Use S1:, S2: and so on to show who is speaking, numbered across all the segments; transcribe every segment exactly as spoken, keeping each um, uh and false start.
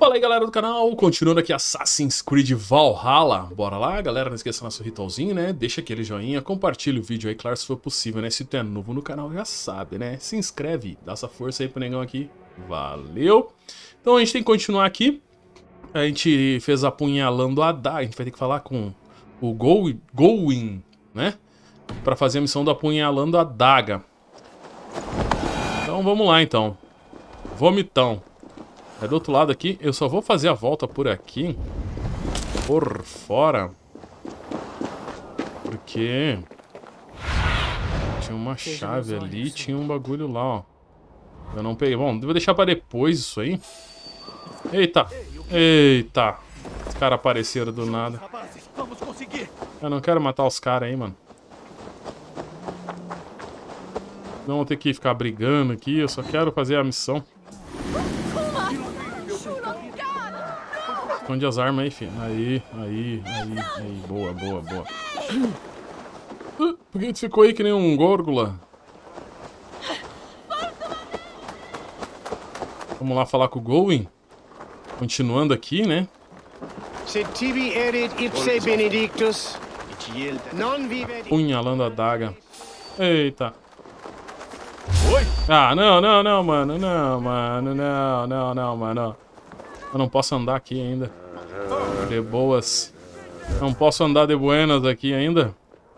S1: Fala aí, galera do canal, continuando aqui Assassin's Creed Valhalla. Bora lá, galera, não esqueça nosso ritualzinho, né? Deixa aquele joinha, compartilha o vídeo aí, claro, se for possível, né? Se tu é novo no canal, já sabe, né? Se inscreve, dá essa força aí pro negão aqui. Valeu! Então a gente tem que continuar aqui. A gente fez apunhalando a adaga, a gente vai ter que falar com o Go Going, né? Pra fazer a missão do apunhalando a adaga. Então vamos lá, então. Vomitão. É do outro lado aqui. Eu só vou fazer a volta por aqui. Por fora. Porque... tinha uma chave ali. Tinha um bagulho lá, ó. Eu não peguei. Bom, vou deixar pra depois isso aí. Eita. Eita. Os caras apareceram do nada. Eu não quero matar os caras aí, mano. Não vou ter que ficar brigando aqui. Eu só quero fazer a missão. Esconde as armas aí, filho. Aí, aí, aí, aí. Boa, boa, boa. Uh, por que tu ficou aí que nem um górgula? Vamos lá falar com o Going. Continuando aqui, né? Punhalando a adaga. Eita. Ah, não, não, não, mano. Não, mano. Não, não, não, mano. Eu não posso andar aqui ainda. De boas. Não posso andar de buenas aqui ainda.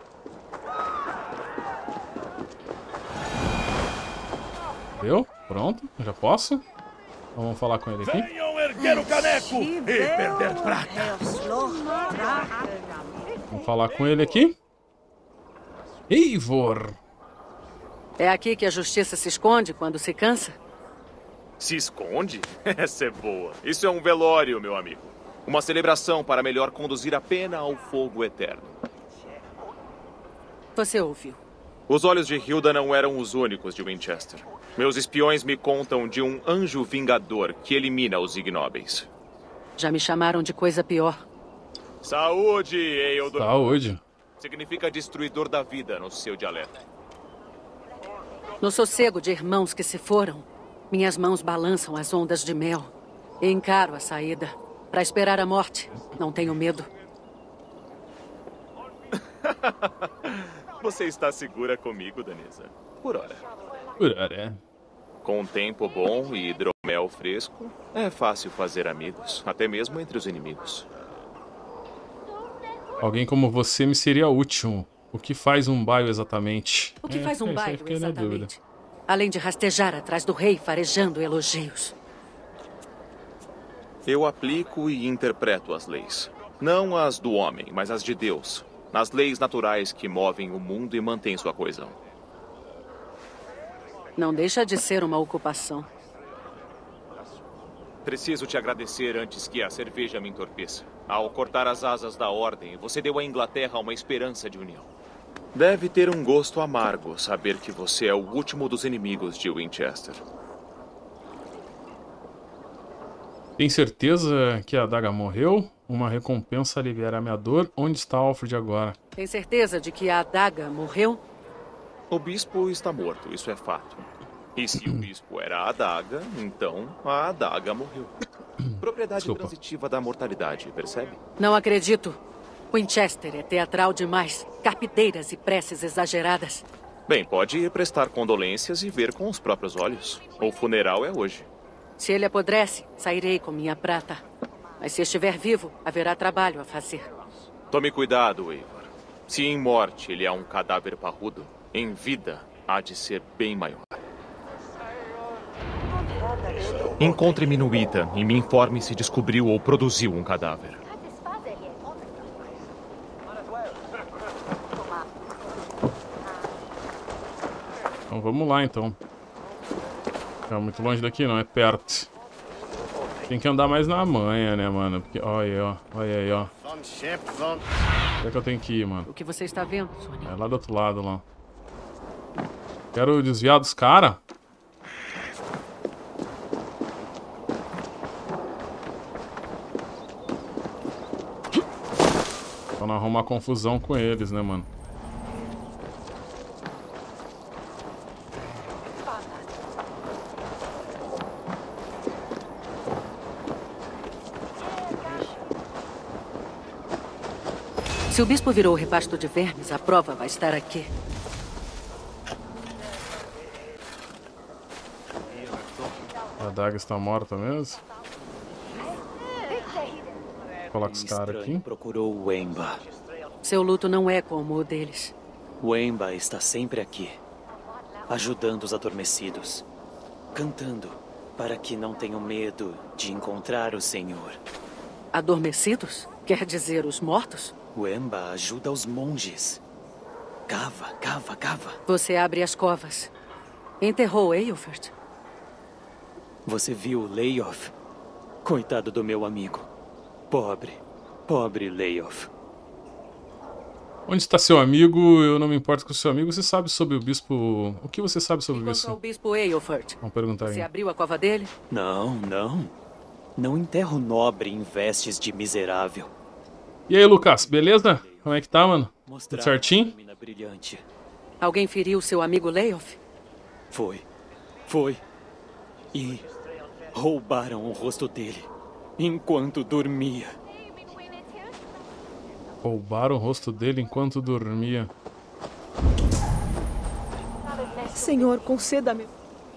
S1: Deu? Pronto. Já posso? Então vamos falar com ele aqui.
S2: Venham erguer o caneco e perder prata.
S1: Vamos falar com ele aqui. Eivor.
S3: É aqui que a justiça se esconde quando se cansa?
S2: Se esconde? Essa é boa. Isso é um velório, meu amigo. Uma celebração para melhor conduzir a pena ao fogo eterno.
S3: Você ouviu?
S2: Os olhos de Hilda não eram os únicos de Winchester. Meus espiões me contam de um anjo vingador que elimina os ignóbeis.
S3: Já me chamaram de coisa pior.
S2: Saúde, Eildor.
S1: Saúde.
S2: Significa destruidor da vida no seu dialeto.
S3: No sossego de irmãos que se foram, minhas mãos balançam as ondas de mel. E encaro a saída. Para esperar a morte. Não tenho medo.
S2: Você está segura comigo, Danesa? Por hora.
S1: Por hora, é.
S2: Com um tempo bom e hidromel fresco, é fácil fazer amigos. Até mesmo entre os inimigos.
S1: Alguém como você me seria útil. O que faz um baio exatamente?
S3: O que
S1: é,
S3: faz um
S1: é,
S3: baio
S1: fiquei na dúvida.
S3: exatamente? Além de rastejar atrás do rei farejando elogios.
S2: Eu aplico e interpreto as leis. Não as do homem, mas as de Deus. Nas leis naturais que movem o mundo e mantêm sua coesão.
S3: Não deixa de ser uma ocupação.
S2: Preciso te agradecer antes que a cerveja me entorpeça. Ao cortar as asas da ordem, você deu à Inglaterra uma esperança de união. Deve ter um gosto amargo saber que você é o último dos inimigos de Winchester.
S1: Tem certeza que a adaga morreu? Uma recompensa aliviará minha dor. Onde está Alfred agora?
S3: Tem certeza de que a adaga morreu?
S2: O bispo está morto, isso é fato. E se o bispo era a adaga, então a adaga morreu. Propriedade
S1: Desculpa.
S2: transitiva da mortalidade, percebe?
S3: Não acredito. Winchester é teatral demais. Carpideiras e preces exageradas.
S2: Bem, pode ir prestar condolências e ver com os próprios olhos. O funeral é hoje.
S3: Se ele apodrece, sairei com minha prata. Mas se estiver vivo, haverá trabalho a fazer.
S2: Tome cuidado, Eivor. Se em morte ele é um cadáver parrudo, em vida há de ser bem maior. Encontre-me no Ita e me informe se descobriu ou produziu um cadáver.
S1: Então vamos lá, então. É muito longe daqui, não. É perto. Tem que andar mais na manha, né, mano? Porque, olha aí, ó. Olha aí, ó. Onde é que eu tenho que ir, mano?
S3: O que você está vendo, Sônia?
S1: É lá do outro lado, lá. Quero desviar dos caras. Pra não arrumar confusão com eles, né, mano?
S3: Se o bispo virou repasto de vermes, a prova vai estar aqui.
S1: A adaga está morta mesmo. Coloca os caras aqui.
S4: Procurou o Wemba.
S3: Seu luto não é como o deles.
S4: Wemba está sempre aqui, ajudando os adormecidos, cantando para que não tenham medo de encontrar o Senhor.
S3: Adormecidos? Quer dizer, os mortos?
S4: Wemba ajuda os monges. Cava, cava, cava.
S3: Você abre as covas. Enterrou Eilfert?
S4: Você viu Leiof? Coitado do meu amigo. Pobre, pobre Leiof.
S1: Onde está seu amigo? Eu não me importo com o seu amigo. Você sabe sobre o bispo... O que você sabe sobre o bispo?
S3: Quanto ao bispo Eilfert,
S1: Vamos perguntar aí.
S3: você abriu a cova dele?
S4: Não, não. Não enterro nobre em vestes de miserável.
S1: E aí, Lucas, beleza? Como é que tá, mano?
S4: Mostrar
S1: Tudo certinho?
S4: uma lâmina brilhante.
S3: Alguém feriu seu amigo Leiof?
S4: Foi. Foi. E roubaram o rosto dele enquanto dormia.
S1: Roubaram o rosto dele enquanto dormia.
S5: Senhor, conceda-me.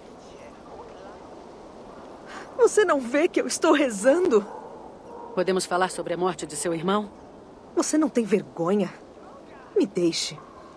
S5: Você não vê que eu estou rezando?
S3: Podemos falar sobre a morte de seu irmão?
S5: Você não tem vergonha? Me deixe.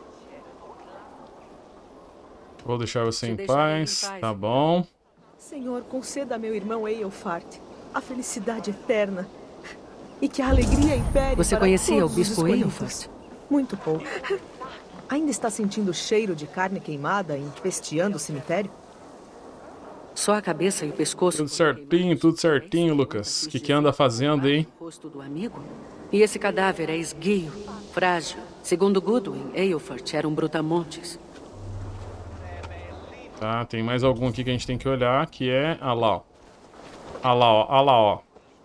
S1: Vou deixar você
S3: Te
S1: em
S3: deixarei
S1: paz.
S3: em paz.
S1: Tá bom.
S5: Senhor, conceda a meu irmão Eilfart a felicidade eterna. E que a alegria impere
S3: Você
S5: para
S3: conhecia
S5: todos
S3: o bispo
S5: os escolhidos.
S3: Eilfart?
S5: Muito pouco. Ainda está sentindo o cheiro de carne queimada empesteando o cemitério?
S3: Só a cabeça e o pescoço.
S1: Tudo
S3: foram
S1: certinho,
S3: queimados.
S1: tudo certinho,
S3: É isso
S1: Lucas.
S3: que
S1: O que,
S3: quis
S1: que anda fazendo aí?
S3: O rosto do amigo? E esse cadáver é esguio, frágil. Segundo Goodwin, Eilfart era um brutamontes.
S1: Tá, tem mais algum aqui que a gente tem que olhar, que é... Ah lá, ó. Ah lá, ó. Ah lá, ó.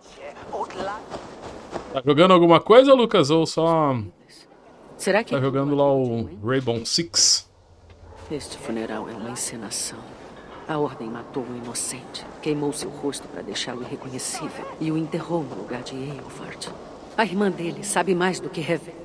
S1: Tá jogando alguma coisa, Lucas? Ou só...
S3: Será que...
S1: Tá jogando lá o Rainbow Six?
S3: Este funeral é uma encenação. A Ordem matou um inocente, queimou seu rosto para deixá-lo irreconhecível e o enterrou no lugar de Eilfart. A irmã dele sabe mais do que revela.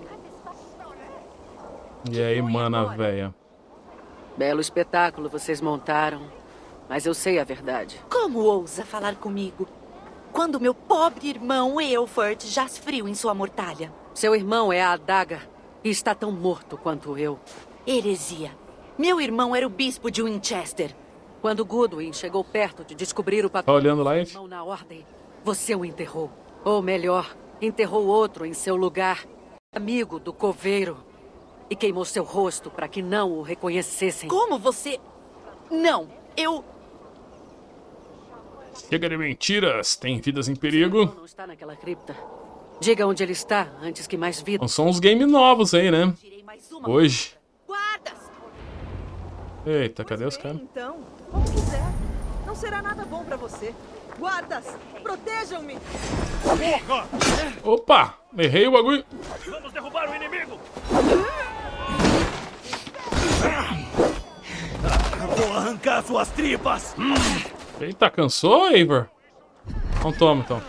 S1: E aí, mana véia?
S3: Belo espetáculo vocês montaram, mas eu sei a verdade.
S6: Como ousa falar comigo? Quando meu pobre irmão Eilfart jaz frio em sua mortalha.
S3: Seu irmão é a adaga e está tão morto quanto eu.
S6: Heresia. Meu irmão era o bispo de Winchester.
S3: Quando Goodwin chegou perto de descobrir o
S1: Tá
S3: papel
S1: olhando lá,
S3: do
S1: hein?
S3: irmão na Ordem, você o enterrou. Ou melhor, enterrou outro em seu lugar, amigo do coveiro. E queimou seu rosto para que não o reconhecessem.
S6: Como você... Não, eu...
S1: Chega de mentiras, tem vidas em
S3: Seu
S1: perigo.
S3: irmão não está naquela cripta. Diga onde ele está, antes que mais vidas...
S1: Não são uns games novos aí, né?
S6: Tirei mais uma.
S1: Hoje.
S6: Guardas!
S1: Eita, cadê os
S5: Bem,
S1: caras?
S5: então, como quiser. Não será nada bom pra você. Guardas, protejam-me.
S1: Opa! Errei o bagulho.
S7: Vamos derrubar o inimigo! Vou arrancar suas tripas!
S1: Eita, cansou, Eivor? Então toma, então.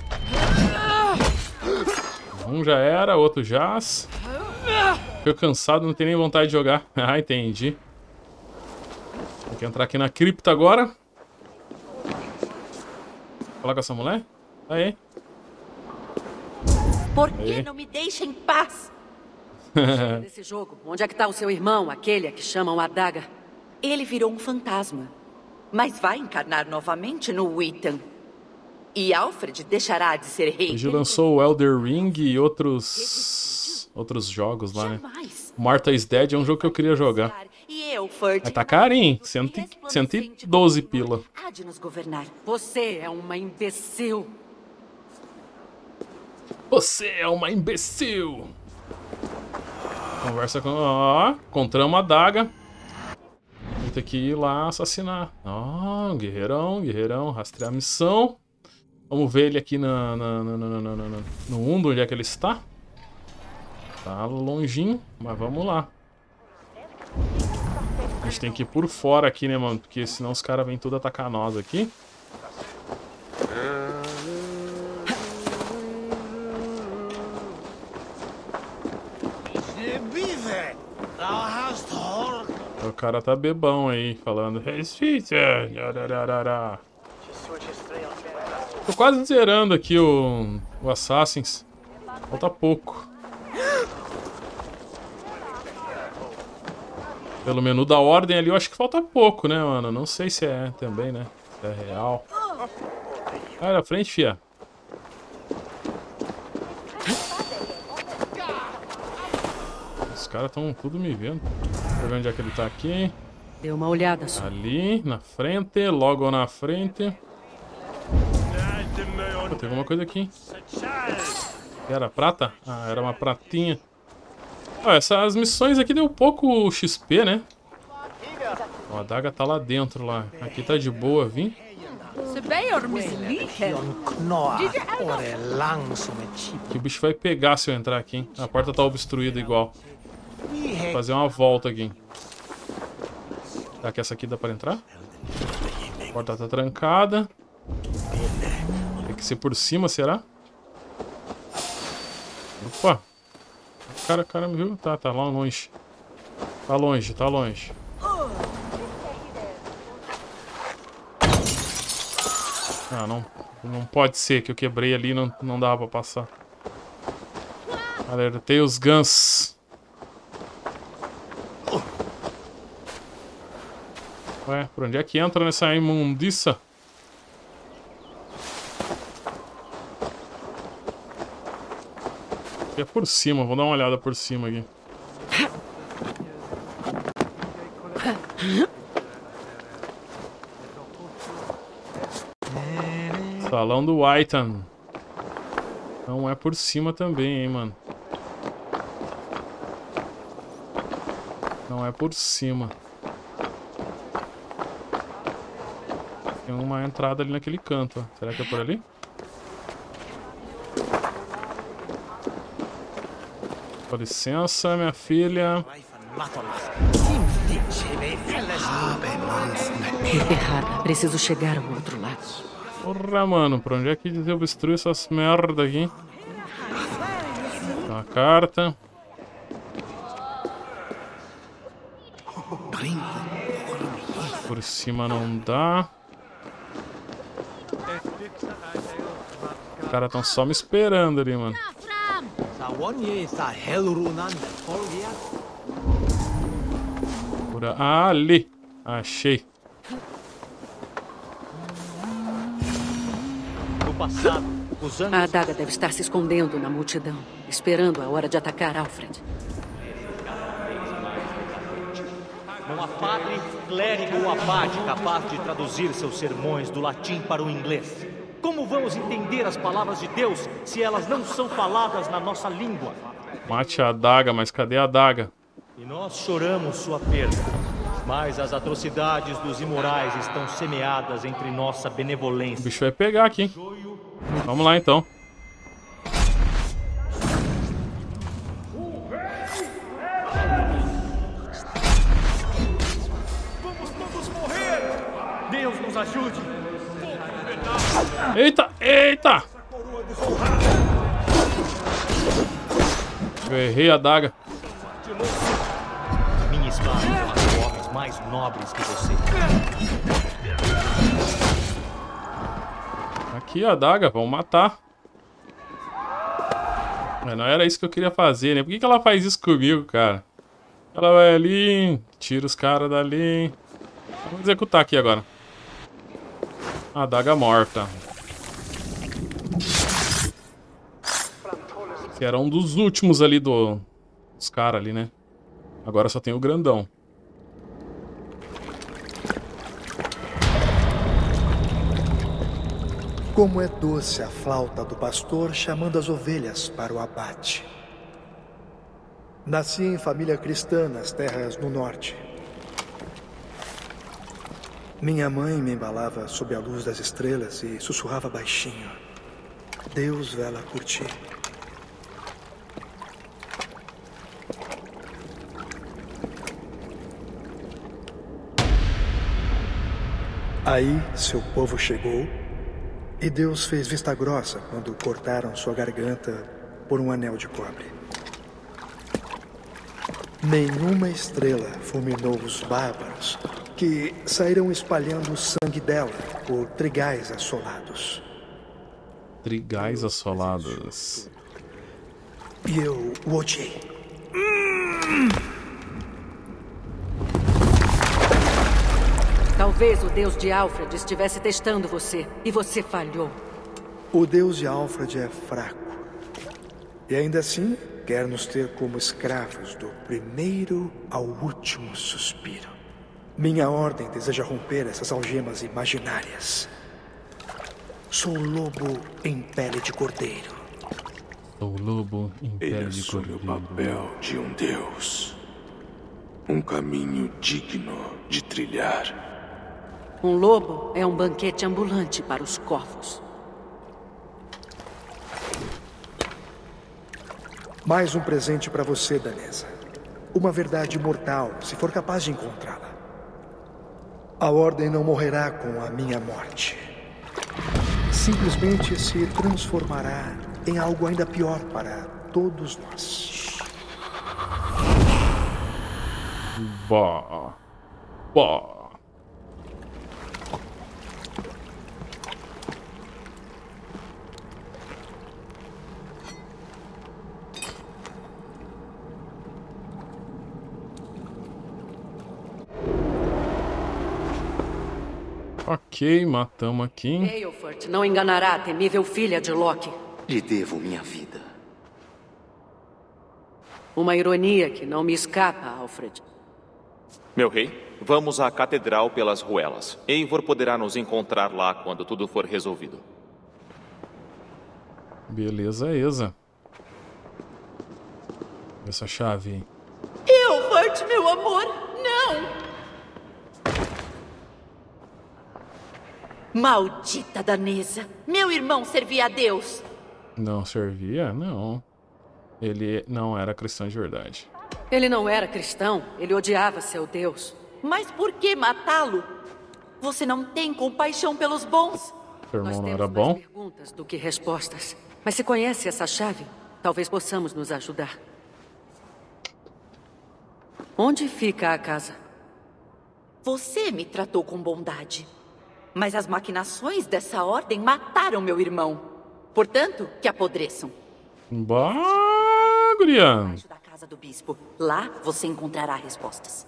S1: Um já era, outro jaz. Fico cansado, não tenho nem vontade de jogar. Ah, entendi. Tem que entrar aqui na cripta agora. Falar com essa mulher? Aí.
S6: Por que
S1: Aí.
S6: não me deixa em paz?
S3: Nesse jogo, onde é que está o seu irmão, aquele a que chamam Adaga?
S6: Ele virou um fantasma. Mas vai encarnar novamente no Wittan. E Alfred deixará de ser rei.
S1: Hoje lançou o Elder Ring e outros outros jogos lá, né?
S6: Jamais.
S1: Martha is Dead é um jogo que eu queria jogar.
S6: E Eilfart...
S1: Mas tá carinho, cento e doze pila.
S6: Há de nos governar.
S3: Você é uma imbecil.
S1: Você é uma imbecil. Conversa com... Ó, encontramos a adaga. A gente tem que ir lá assassinar. Ó, guerreirão, guerreirão. Rastrear a missão. Vamos ver ele aqui na, na, na, na, na, na, no mundo, onde é que ele está. Tá longinho, mas vamos lá. A gente tem que ir por fora aqui, né, mano? Porque senão os caras vêm tudo atacar nós aqui. O cara tá bebão aí, falando. Tô quase zerando aqui o, o Assassins. Falta pouco. Pelo menu da ordem ali, eu acho que falta pouco, né, mano? Não sei se é também, né? Se é real. Vai na frente, fia. Os caras estão tudo me vendo. Deixa eu ver onde é que ele tá aqui.
S3: Dê uma olhada só.
S1: Ali, na frente, logo na frente. Pô, tem alguma coisa aqui. Era prata? Ah, era uma pratinha. Ó, essas missões aqui deu pouco X P, né? Ó, a adaga tá lá dentro, lá. Aqui tá de boa, vim. Que o bicho vai pegar se eu entrar aqui, hein? A porta tá obstruída igual. Vou fazer uma volta aqui. Será que essa aqui dá pra entrar? A porta tá trancada. Tem que ser por cima, será? Opa! Cara, cara, me viu? Tá, tá lá longe. Tá longe, tá longe. Ah, não, não pode ser que eu quebrei ali e não, não dava pra passar. Alertei os guns. Ué, por onde é que entra nessa imundiça? É por cima, vou dar uma olhada por cima aqui. Salão do Whitan. Não é por cima também, hein, mano. Não é por cima. Tem uma entrada ali naquele canto, ó. Será que é por ali? Com licença, minha filha.
S3: Errado. Preciso chegar ao outro lado.
S1: Porra, mano. Por onde é que eu obstruo essas merda aqui? Uma carta. Por cima não dá. Os caras estão só me esperando ali, mano. Por a... ali. Achei.
S7: No passado, os anos...
S3: A adaga deve estar se escondendo na multidão, esperando a hora de atacar Alfred.
S7: Não há padre, clérigo ou abade capaz de traduzir seus sermões do latim para o inglês. Como vamos entender as palavras de Deus se elas não são faladas na nossa língua?
S1: Mate a adaga, mas cadê a adaga?
S7: E nós choramos sua perda. Mas as atrocidades dos imorais estão semeadas entre nossa benevolência.
S1: O bicho vai pegar aqui, hein? Vamos lá, então.
S7: Vamos todos morrer! Deus nos ajude!
S1: Eita, eita! Eu errei a adaga.
S7: Minha espada mata homens mais nobres que você.
S1: Aqui a adaga, vamos matar. Mas não era isso que eu queria fazer, né? Por que que ela faz isso comigo, cara? Ela vai ali, tira os caras dali. Vamos executar aqui agora. A adaga morta. Que era um dos últimos ali do... dos caras ali, né? Agora só tem o grandão.
S8: Como é doce a flauta do pastor chamando as ovelhas para o abate. Nasci em família cristã nas terras no norte. Minha mãe me embalava sob a luz das estrelas e sussurrava baixinho: Deus vela por ti. Aí seu povo chegou e Deus fez vista grossa quando cortaram sua garganta por um anel de cobre. Nenhuma estrela fulminou os bárbaros que saíram espalhando o sangue dela por trigais assolados.
S1: Trigais assolados.
S8: E eu o odiei.
S3: Talvez o deus de Alfred estivesse testando você, e você falhou.
S8: O deus de Alfred é fraco. E ainda assim, quer nos ter como escravos do primeiro ao último suspiro. Minha ordem deseja romper essas algemas imaginárias. Sou lobo em pele de cordeiro.
S1: Sou lobo em pele de cordeiro.
S9: Ele assume o papel de um deus. Um caminho digno de trilhar.
S3: Um lobo é um banquete ambulante para os corvos.
S8: Mais um presente para você, Danesa. Uma verdade mortal, se for capaz de encontrá-la. A Ordem não morrerá com a minha morte. Simplesmente se transformará em algo ainda pior para todos nós.
S1: Bah. Bah. Ok, matamos aqui.
S3: Eilfort não enganará a temível filha de Loki.
S10: Lhe devo minha vida.
S3: Uma ironia que não me escapa, Alfred.
S2: Meu rei, vamos à Catedral pelas Ruelas. Eivor poderá nos encontrar lá quando tudo for resolvido.
S1: Beleza, Eza. Essa chave.
S6: Eilfort, meu amor, não! Maldita danesa! Meu irmão servia a Deus!
S1: Não servia? Não. Ele não era cristão de verdade.
S3: Ele não era cristão, ele odiava seu Deus.
S6: Mas por que matá-lo? Você não tem compaixão pelos bons?
S1: Seu irmão
S3: Nós
S1: não
S3: temos
S1: era
S3: mais
S1: bom?
S3: perguntas do que respostas. Mas se conhece essa chave, talvez possamos nos ajudar. Onde fica a casa?
S6: Você me tratou com bondade. Mas as maquinações dessa ordem mataram meu irmão. Portanto, que apodreçam.
S1: Bah, guria.
S6: Embaixo da casa do bispo. Lá você encontrará respostas.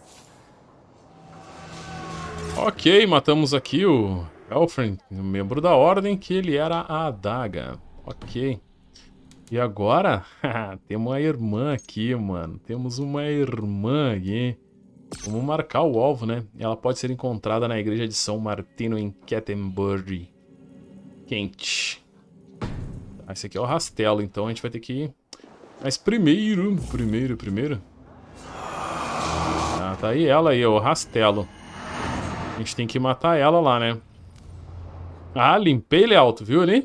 S1: Ok, matamos aqui o Elfrin, um membro da ordem, que ele era a adaga. Ok. E agora, temos uma irmã aqui, mano. Temos uma irmã aqui. Vamos marcar o alvo, né? Ela pode ser encontrada na igreja de São Martino em Canterbury. Quente. Tá, esse aqui é o rastelo, então a gente vai ter que ir. Mas primeiro, primeiro, primeiro. Ah, tá aí ela aí, o rastelo. A gente tem que matar ela lá, né? Ah, limpei ele alto, viu ali?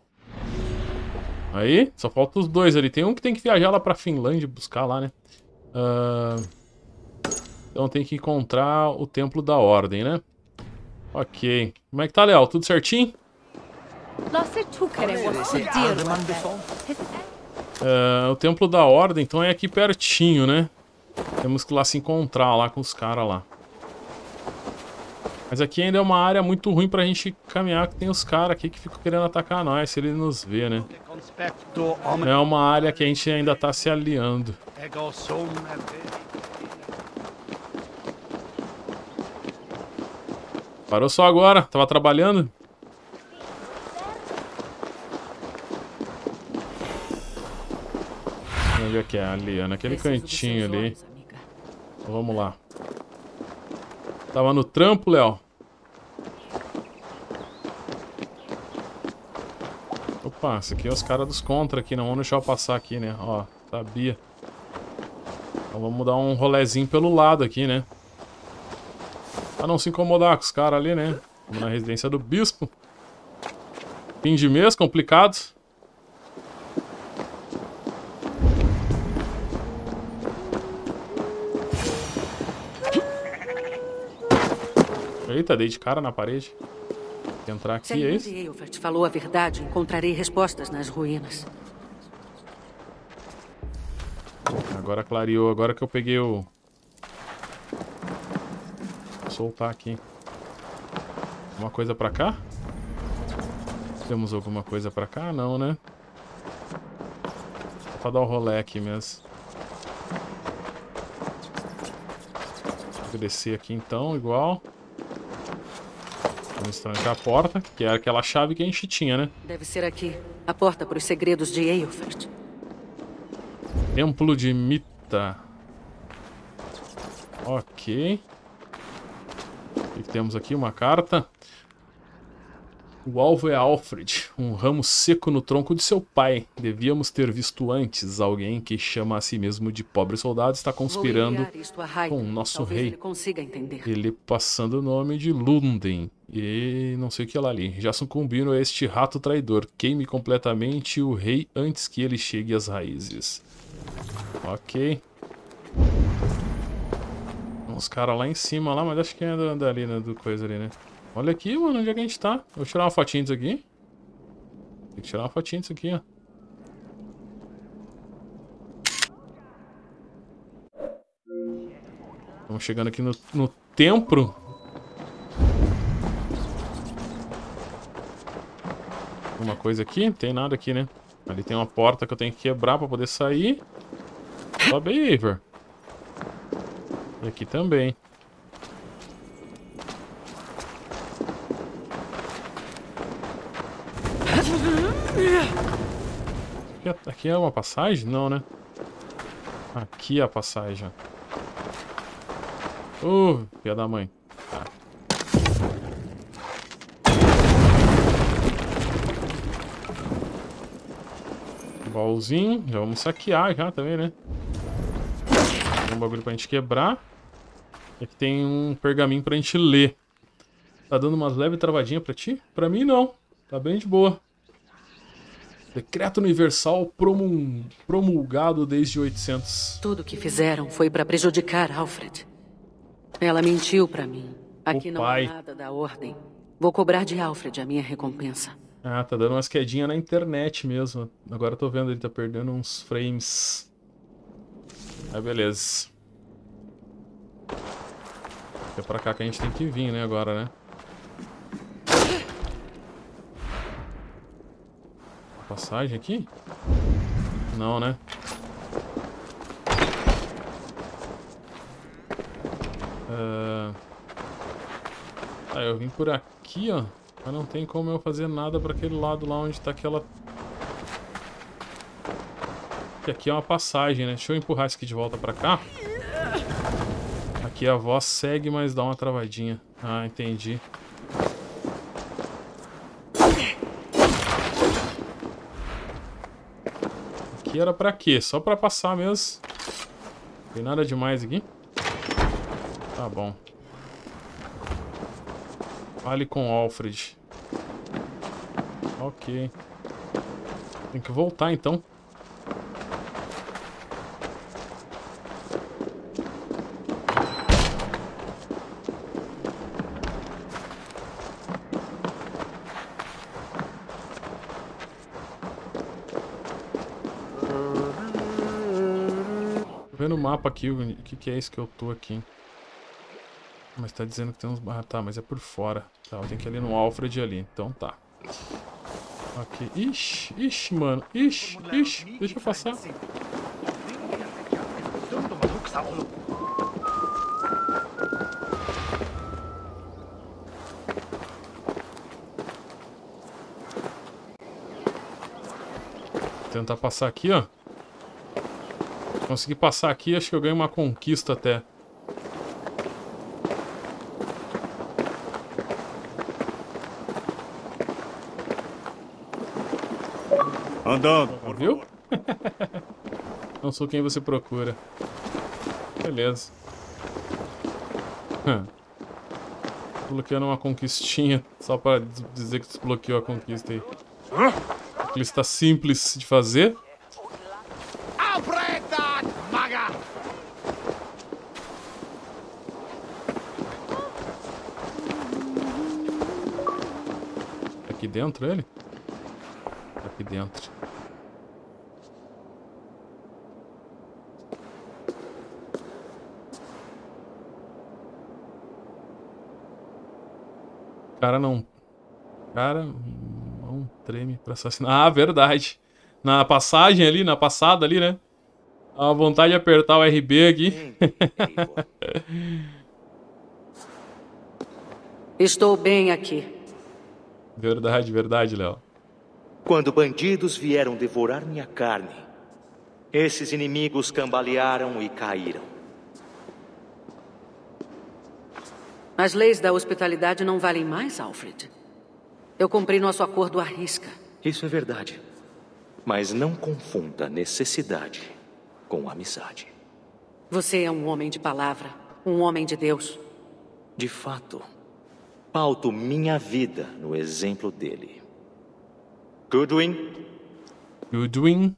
S1: Aí, só falta os dois ali. Tem um que tem que viajar lá pra Finlândia buscar lá, né? Ahn... Uh... Então tem que encontrar o Templo da Ordem, né? Ok. Como é que tá, Léo? Tudo certinho? Uh, o Templo da Ordem, então é aqui pertinho, né? Temos que ir lá se encontrar lá com os caras lá. Mas aqui ainda é uma área muito ruim pra gente caminhar, que tem os caras aqui que ficam querendo atacar nós, se ele nos vê, né? É uma área que a gente ainda tá se aliando. Parou só agora, tava trabalhando. Onde é que é? Ali, é naquele cantinho ali. Então, vamos lá. Tava no trampo, Léo. Opa, esse aqui é os caras dos contra aqui, não vamos deixar eu passar aqui, né? Ó, sabia. Então vamos dar um rolezinho pelo lado aqui, né? Pra não se incomodar com os caras ali, né? Vamos na residência do bispo. Fim de mês, complicado. Eita, dei de cara na parede. Tem que entrar aqui, é isso?
S3: Se a Eilfort falou a verdade, encontrarei respostas nas ruínas.
S1: Agora clareou, agora que eu peguei o... Vou soltar aqui. Alguma coisa pra cá? Temos alguma coisa pra cá? Não, né? Só pra dar o rolê aqui mesmo. Vou descer aqui então, igual. Vamos trancar a porta, que era aquela chave que a gente tinha, né?
S3: Deve ser aqui. A porta para os segredos de Eilfert.
S1: Templo de Mita. Ok. O que temos aqui? Uma carta. O alvo é Alfred, um ramo seco no tronco de seu pai. Devíamos ter visto antes. Alguém que chama a si mesmo de pobre soldado está conspirando com o nosso
S3: Talvez
S1: rei.
S3: Ele consiga entender.
S1: Ele passando o nome de Lunden. E não sei o que é lá ali. Já sucumbiram a este rato traidor. Queime completamente o rei antes que ele chegue às raízes. Ok. Uns caras lá em cima lá, mas acho que é dali, né? Do coisa ali, né? Olha aqui, mano, onde é que a gente tá? Vou tirar uma fotinha disso aqui. Tem que tirar uma fotinha disso aqui, ó. Estamos chegando aqui no, no templo. Alguma coisa aqui? Não tem nada aqui, né? Ali tem uma porta que eu tenho que quebrar pra poder sair. Sobe aí, Eivor. E aqui também. Aqui, aqui é uma passagem? Não, né? Aqui é a passagem. Uh, filha da mãe. Tá. Baúzinho. Já vamos saquear já também, né? Tem um bagulho pra gente quebrar. E aqui tem um pergaminho pra gente ler. Tá dando umas leves travadinhas pra ti? Pra mim não. Tá bem de boa. Decreto Universal promul... promulgado desde oitocentos.
S3: Tudo que fizeram foi pra prejudicar Alfred. Ela mentiu pra mim. Aqui
S1: O
S3: não
S1: pai.
S3: há nada da ordem. Vou cobrar de Alfred a minha recompensa.
S1: Ah, tá dando umas quedinhas na internet mesmo. Agora eu tô vendo, ele tá perdendo uns frames. Aí beleza. É pra cá que a gente tem que vir, né, agora, né? Passagem aqui? Não, né? Uh... Ah, eu vim por aqui, ó. Mas não tem como eu fazer nada pra aquele lado lá onde tá aquela... Que aqui é uma passagem, né? Deixa eu empurrar isso aqui de volta pra cá. Aqui a voz segue, mas dá uma travadinha. Ah, entendi. Aqui era pra quê? Só pra passar mesmo. Não tem nada demais aqui. Tá bom. Fale com Alfred. Ok. Tem que voltar então. Tô vendo o mapa aqui, o que, que é isso que eu tô aqui? Mas tá dizendo que tem uns... Ah, tá, mas é por fora. Tá, eu tenho que ir ali no Alfred ali, então tá. Ok. Ixi, ixi, mano. Ixi, ixi. Deixa eu passar. Vou tentar passar aqui, ó. Consegui passar aqui, acho que eu ganho uma conquista até.
S11: Andando, por
S1: Viu? Não sou quem você procura. Beleza. Desbloqueando uma conquistinha. Só pra dizer que desbloqueou a conquista aí. Aquilo está simples de fazer. Aqui dentro ele? Aqui dentro. cara não... O cara não treme pra assassinar. Ah, verdade. Na passagem ali, na passada ali, né? A vontade de apertar o R B aqui.
S3: Estou bem aqui.
S1: Verdade, verdade, Léo.
S7: Quando bandidos vieram devorar minha carne, esses inimigos cambalearam e caíram.
S3: As leis da hospitalidade não valem mais, Alfred. Eu cumpri nosso acordo à risca.
S7: Isso é verdade. Mas não confunda necessidade com amizade.
S3: Você é um homem de palavra, um homem de Deus.
S7: De fato, pauto minha vida no exemplo dele. Goodwin?
S1: Goodwin?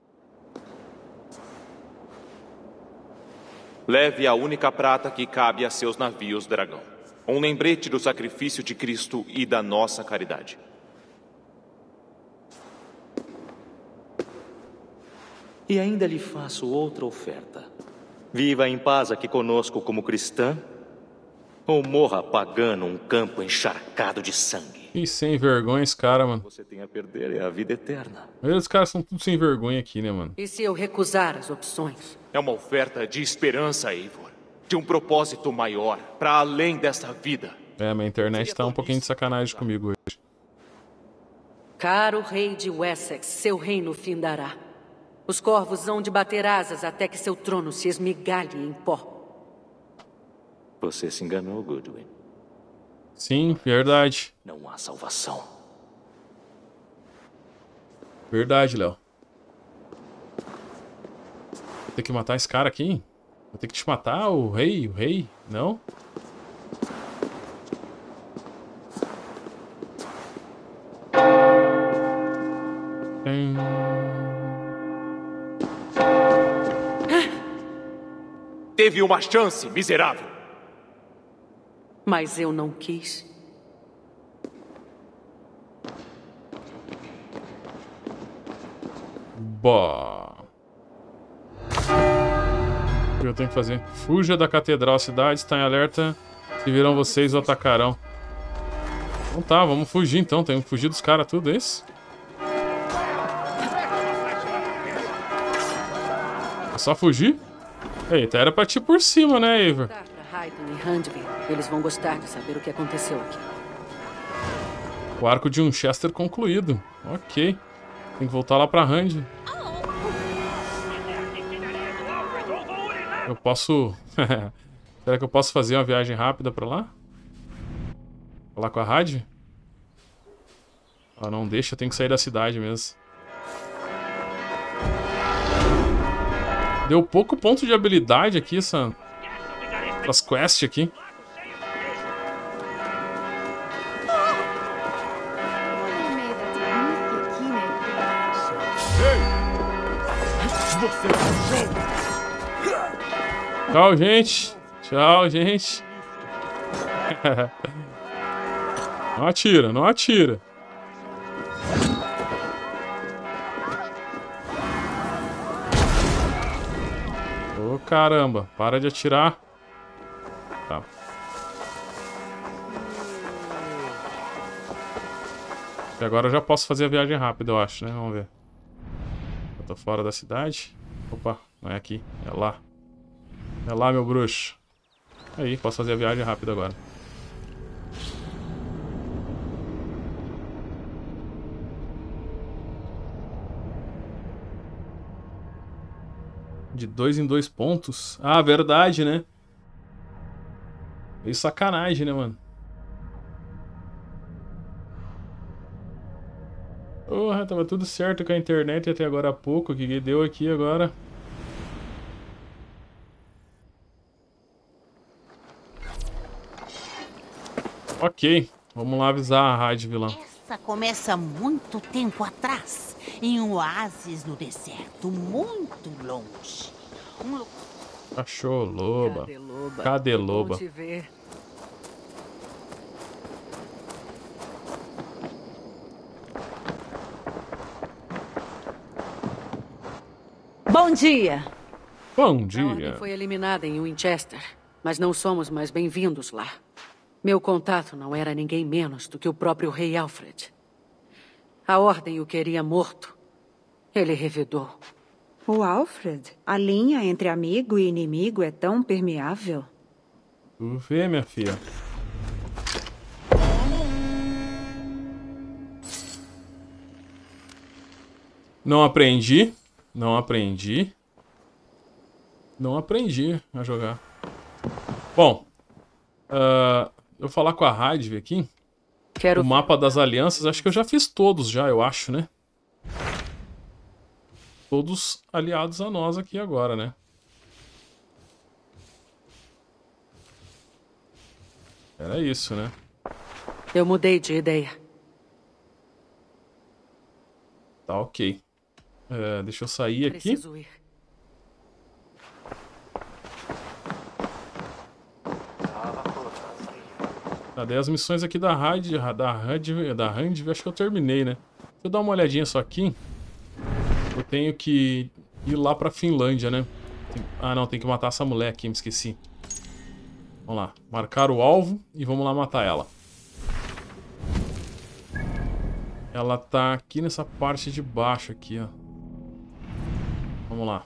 S2: Leve a única prata que cabe a seus navios, dragão. Um lembrete do sacrifício de Cristo e da nossa caridade.
S7: E ainda lhe faço outra oferta. Viva em paz aqui conosco como cristã, ou morra pagando um campo encharcado de sangue.
S1: E sem vergonha esse cara, mano.
S7: Você tem a perder é a vida eterna.
S1: Os caras são tudo sem vergonha aqui, né, mano?
S3: E se eu recusar as opções?
S2: É uma oferta de esperança, Eivor. De um propósito maior, para além dessa vida.
S1: É, minha internet tá um pouquinho de sacanagem comigo hoje.
S3: Caro rei de Wessex, seu reino findará. Os corvos hão de bater asas até que seu trono se esmigalhe em pó.
S7: Você se enganou, Goodwin.
S1: Sim, verdade.
S7: Não há salvação.
S1: Verdade, Léo. Vou ter que matar esse cara aqui? Vou ter que te matar, o rei? O rei? Não? Tem...
S2: Teve uma chance, miserável.
S3: Mas eu não quis.
S1: Bah. O que eu tenho que fazer? Fuja da catedral, a cidade está em alerta. Se viram vocês, o atacarão. Então tá, vamos fugir então. Temos que fugir dos caras, tudo isso. É só fugir? Eita, era pra ti por cima, né, Eivor?
S3: Eles vão gostar de saber o que aconteceu aqui.
S1: O arco de Winchester concluído. Ok. Tem que voltar lá pra Hand. Eu posso... Será que eu posso fazer uma viagem rápida pra lá? Falar com a Had? Ah, não deixa, eu tenho que sair da cidade mesmo. Deu pouco ponto de habilidade aqui, essa... essas quests aqui. Tchau, gente. Tchau, gente. Não atira, não atira. Ô, caramba. Para de atirar. Tá. E agora eu já posso fazer a viagem rápida, eu acho, né? Vamos ver. Eu tô fora da cidade. Opa, não é aqui, é lá. É lá, meu bruxo. Aí, posso fazer a viagem rápida agora. De dois em dois pontos? Ah, verdade, né? Meio sacanagem, né, mano? Porra, tava tudo certo com a internet até agora há pouco. O que deu aqui agora? Ok, vamos lá avisar a rádio vilã.
S12: Essa começa muito tempo atrás, em um oásis no deserto, muito longe. Um...
S1: Cachorro loba.
S3: Cadê loba?
S1: Cadê loba?
S3: Bom te ver. Bom dia.
S1: Bom
S3: A
S1: dia.
S3: ordem foi eliminada em Winchester, mas não somos mais bem-vindos lá. Meu contato não era ninguém menos do que o próprio rei Alfred. A Ordem o queria morto. Ele revidou.
S13: O Alfred? A linha entre amigo e inimigo é tão permeável.
S1: Tu vê, minha filha. Não aprendi. Não aprendi. Não aprendi a jogar. Bom. Uh, eu vou falar com a Raidve aqui.
S3: Quero...
S1: O mapa das alianças. Acho que eu já fiz todos já, eu acho, né? Todos aliados a nós aqui agora, né? Era isso, né?
S3: Eu mudei de ideia.
S1: Tá, ok. É, deixa eu sair aqui.
S3: Preciso ir.
S1: Cadê as missões aqui da Raid, da Raid, da Raid, acho que eu terminei, né? Deixa eu dar uma olhadinha só aqui. Eu tenho que ir lá pra Finlândia, né? Tem... Ah, não, tem que matar essa mulher aqui, me esqueci. Vamos lá, marcar o alvo e vamos lá matar ela. Ela tá aqui nessa parte de baixo aqui, ó. Vamos lá.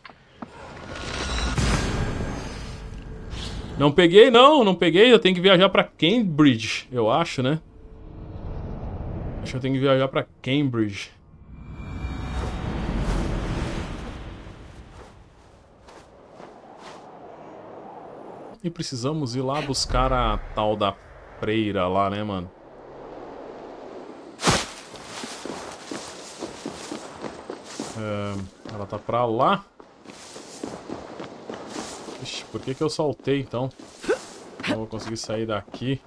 S1: Não peguei, não, não peguei. Eu tenho que viajar pra Cambridge, eu acho, né? Acho que eu tenho que viajar pra Cambridge. E precisamos ir lá buscar a tal da freira lá, né, mano? É, ela tá pra lá. Ixi, por que que eu saltei, então? Não vou conseguir sair daqui.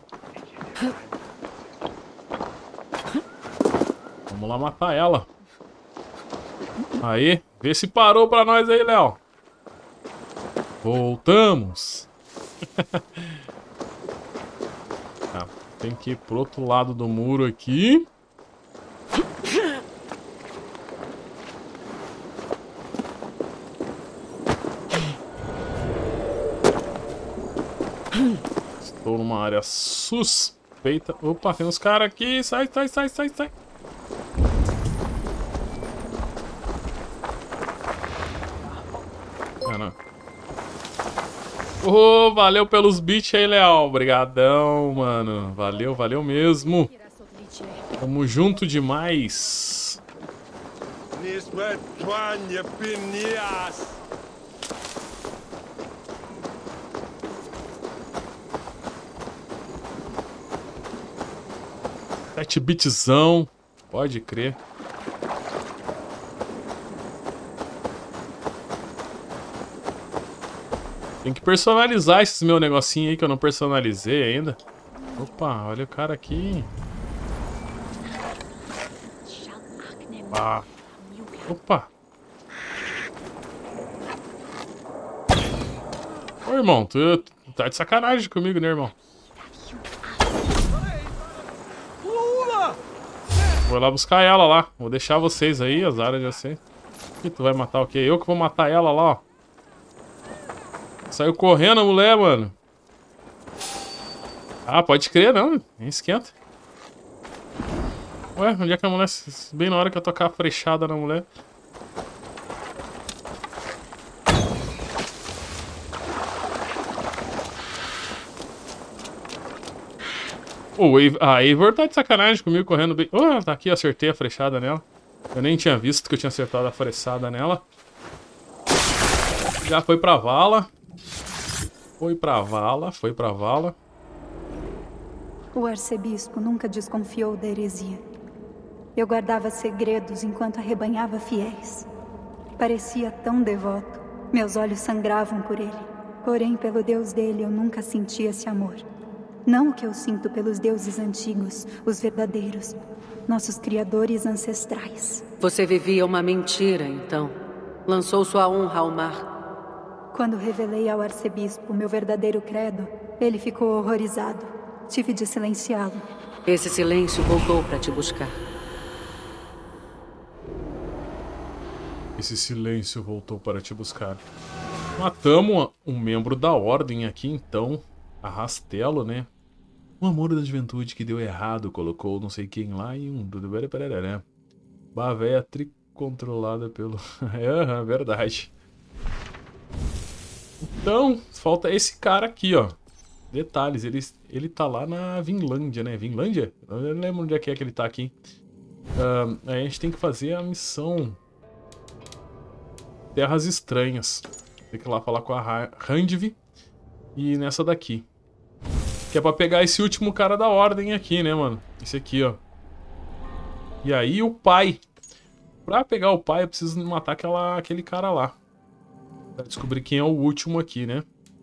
S1: Vamos lá matar ela. Aí, vê se parou pra nós aí, Léo. Voltamos. Tá, tem que ir pro outro lado do muro aqui. Estou numa área suspeita. Opa, tem uns caras aqui. Sai, sai, sai, sai, sai. Ah, não. Oh, valeu pelos beats aí, Leal. Obrigadão, mano. Valeu, valeu mesmo. Tamo junto demais. Sete bitzão. Pode crer. Tem que personalizar esses meus negocinhos aí que eu não personalizei ainda. Opa, olha o cara aqui. Ah. Opa. Ô, irmão, tu, tu tá de sacanagem comigo, né, irmão? Vou lá buscar ela lá. Vou deixar vocês aí, as áreas de vocês. E tu vai matar o quê? Eu que vou matar ela lá, ó. Saiu correndo a mulher, mano. Ah, pode crer, não. Nem esquenta. Ué, onde é que a mulher... Bem na hora que eu tocar a frechada na mulher. Oh, a Eivor tá de sacanagem comigo correndo bem... Oh, tá aqui, acertei a frechada nela. Eu nem tinha visto que eu tinha acertado a frechada nela. Já foi pra vala. Foi pra vala, foi pra vala.
S14: O arcebispo nunca desconfiou da heresia. Eu guardava segredos enquanto arrebanhava fiéis. Parecia tão devoto. Meus olhos sangravam por ele. Porém, pelo Deus dele, eu nunca senti esse amor. Não o que eu sinto pelos deuses antigos, os verdadeiros, nossos criadores ancestrais.
S3: Você vivia uma mentira, então. Lançou sua honra ao mar.
S14: Quando revelei ao arcebispo meu verdadeiro credo, ele ficou horrorizado. Tive de silenciá-lo.
S3: Esse silêncio voltou para te buscar.
S1: Esse silêncio voltou para te buscar. Matamos um membro da ordem aqui, então. A Rastelo, né? Um amor da juventude que deu errado, colocou não sei quem lá e um... né? Bavéia tricontrolada pelo... é, verdade. Então, falta esse cara aqui, ó. Detalhes, ele, ele tá lá na Vinlândia, né? Vinlândia? Eu não lembro onde é que é que ele tá aqui. Uh, aí a gente tem que fazer a missão Terras Estranhas. Tem que ir lá falar com a Randvi. E nessa daqui. Que é pra pegar esse último cara da ordem aqui, né, mano? Esse aqui, ó. E aí o pai. Pra pegar o pai, eu preciso matar aquela, aquele cara lá. Pra descobrir quem é o último aqui, né?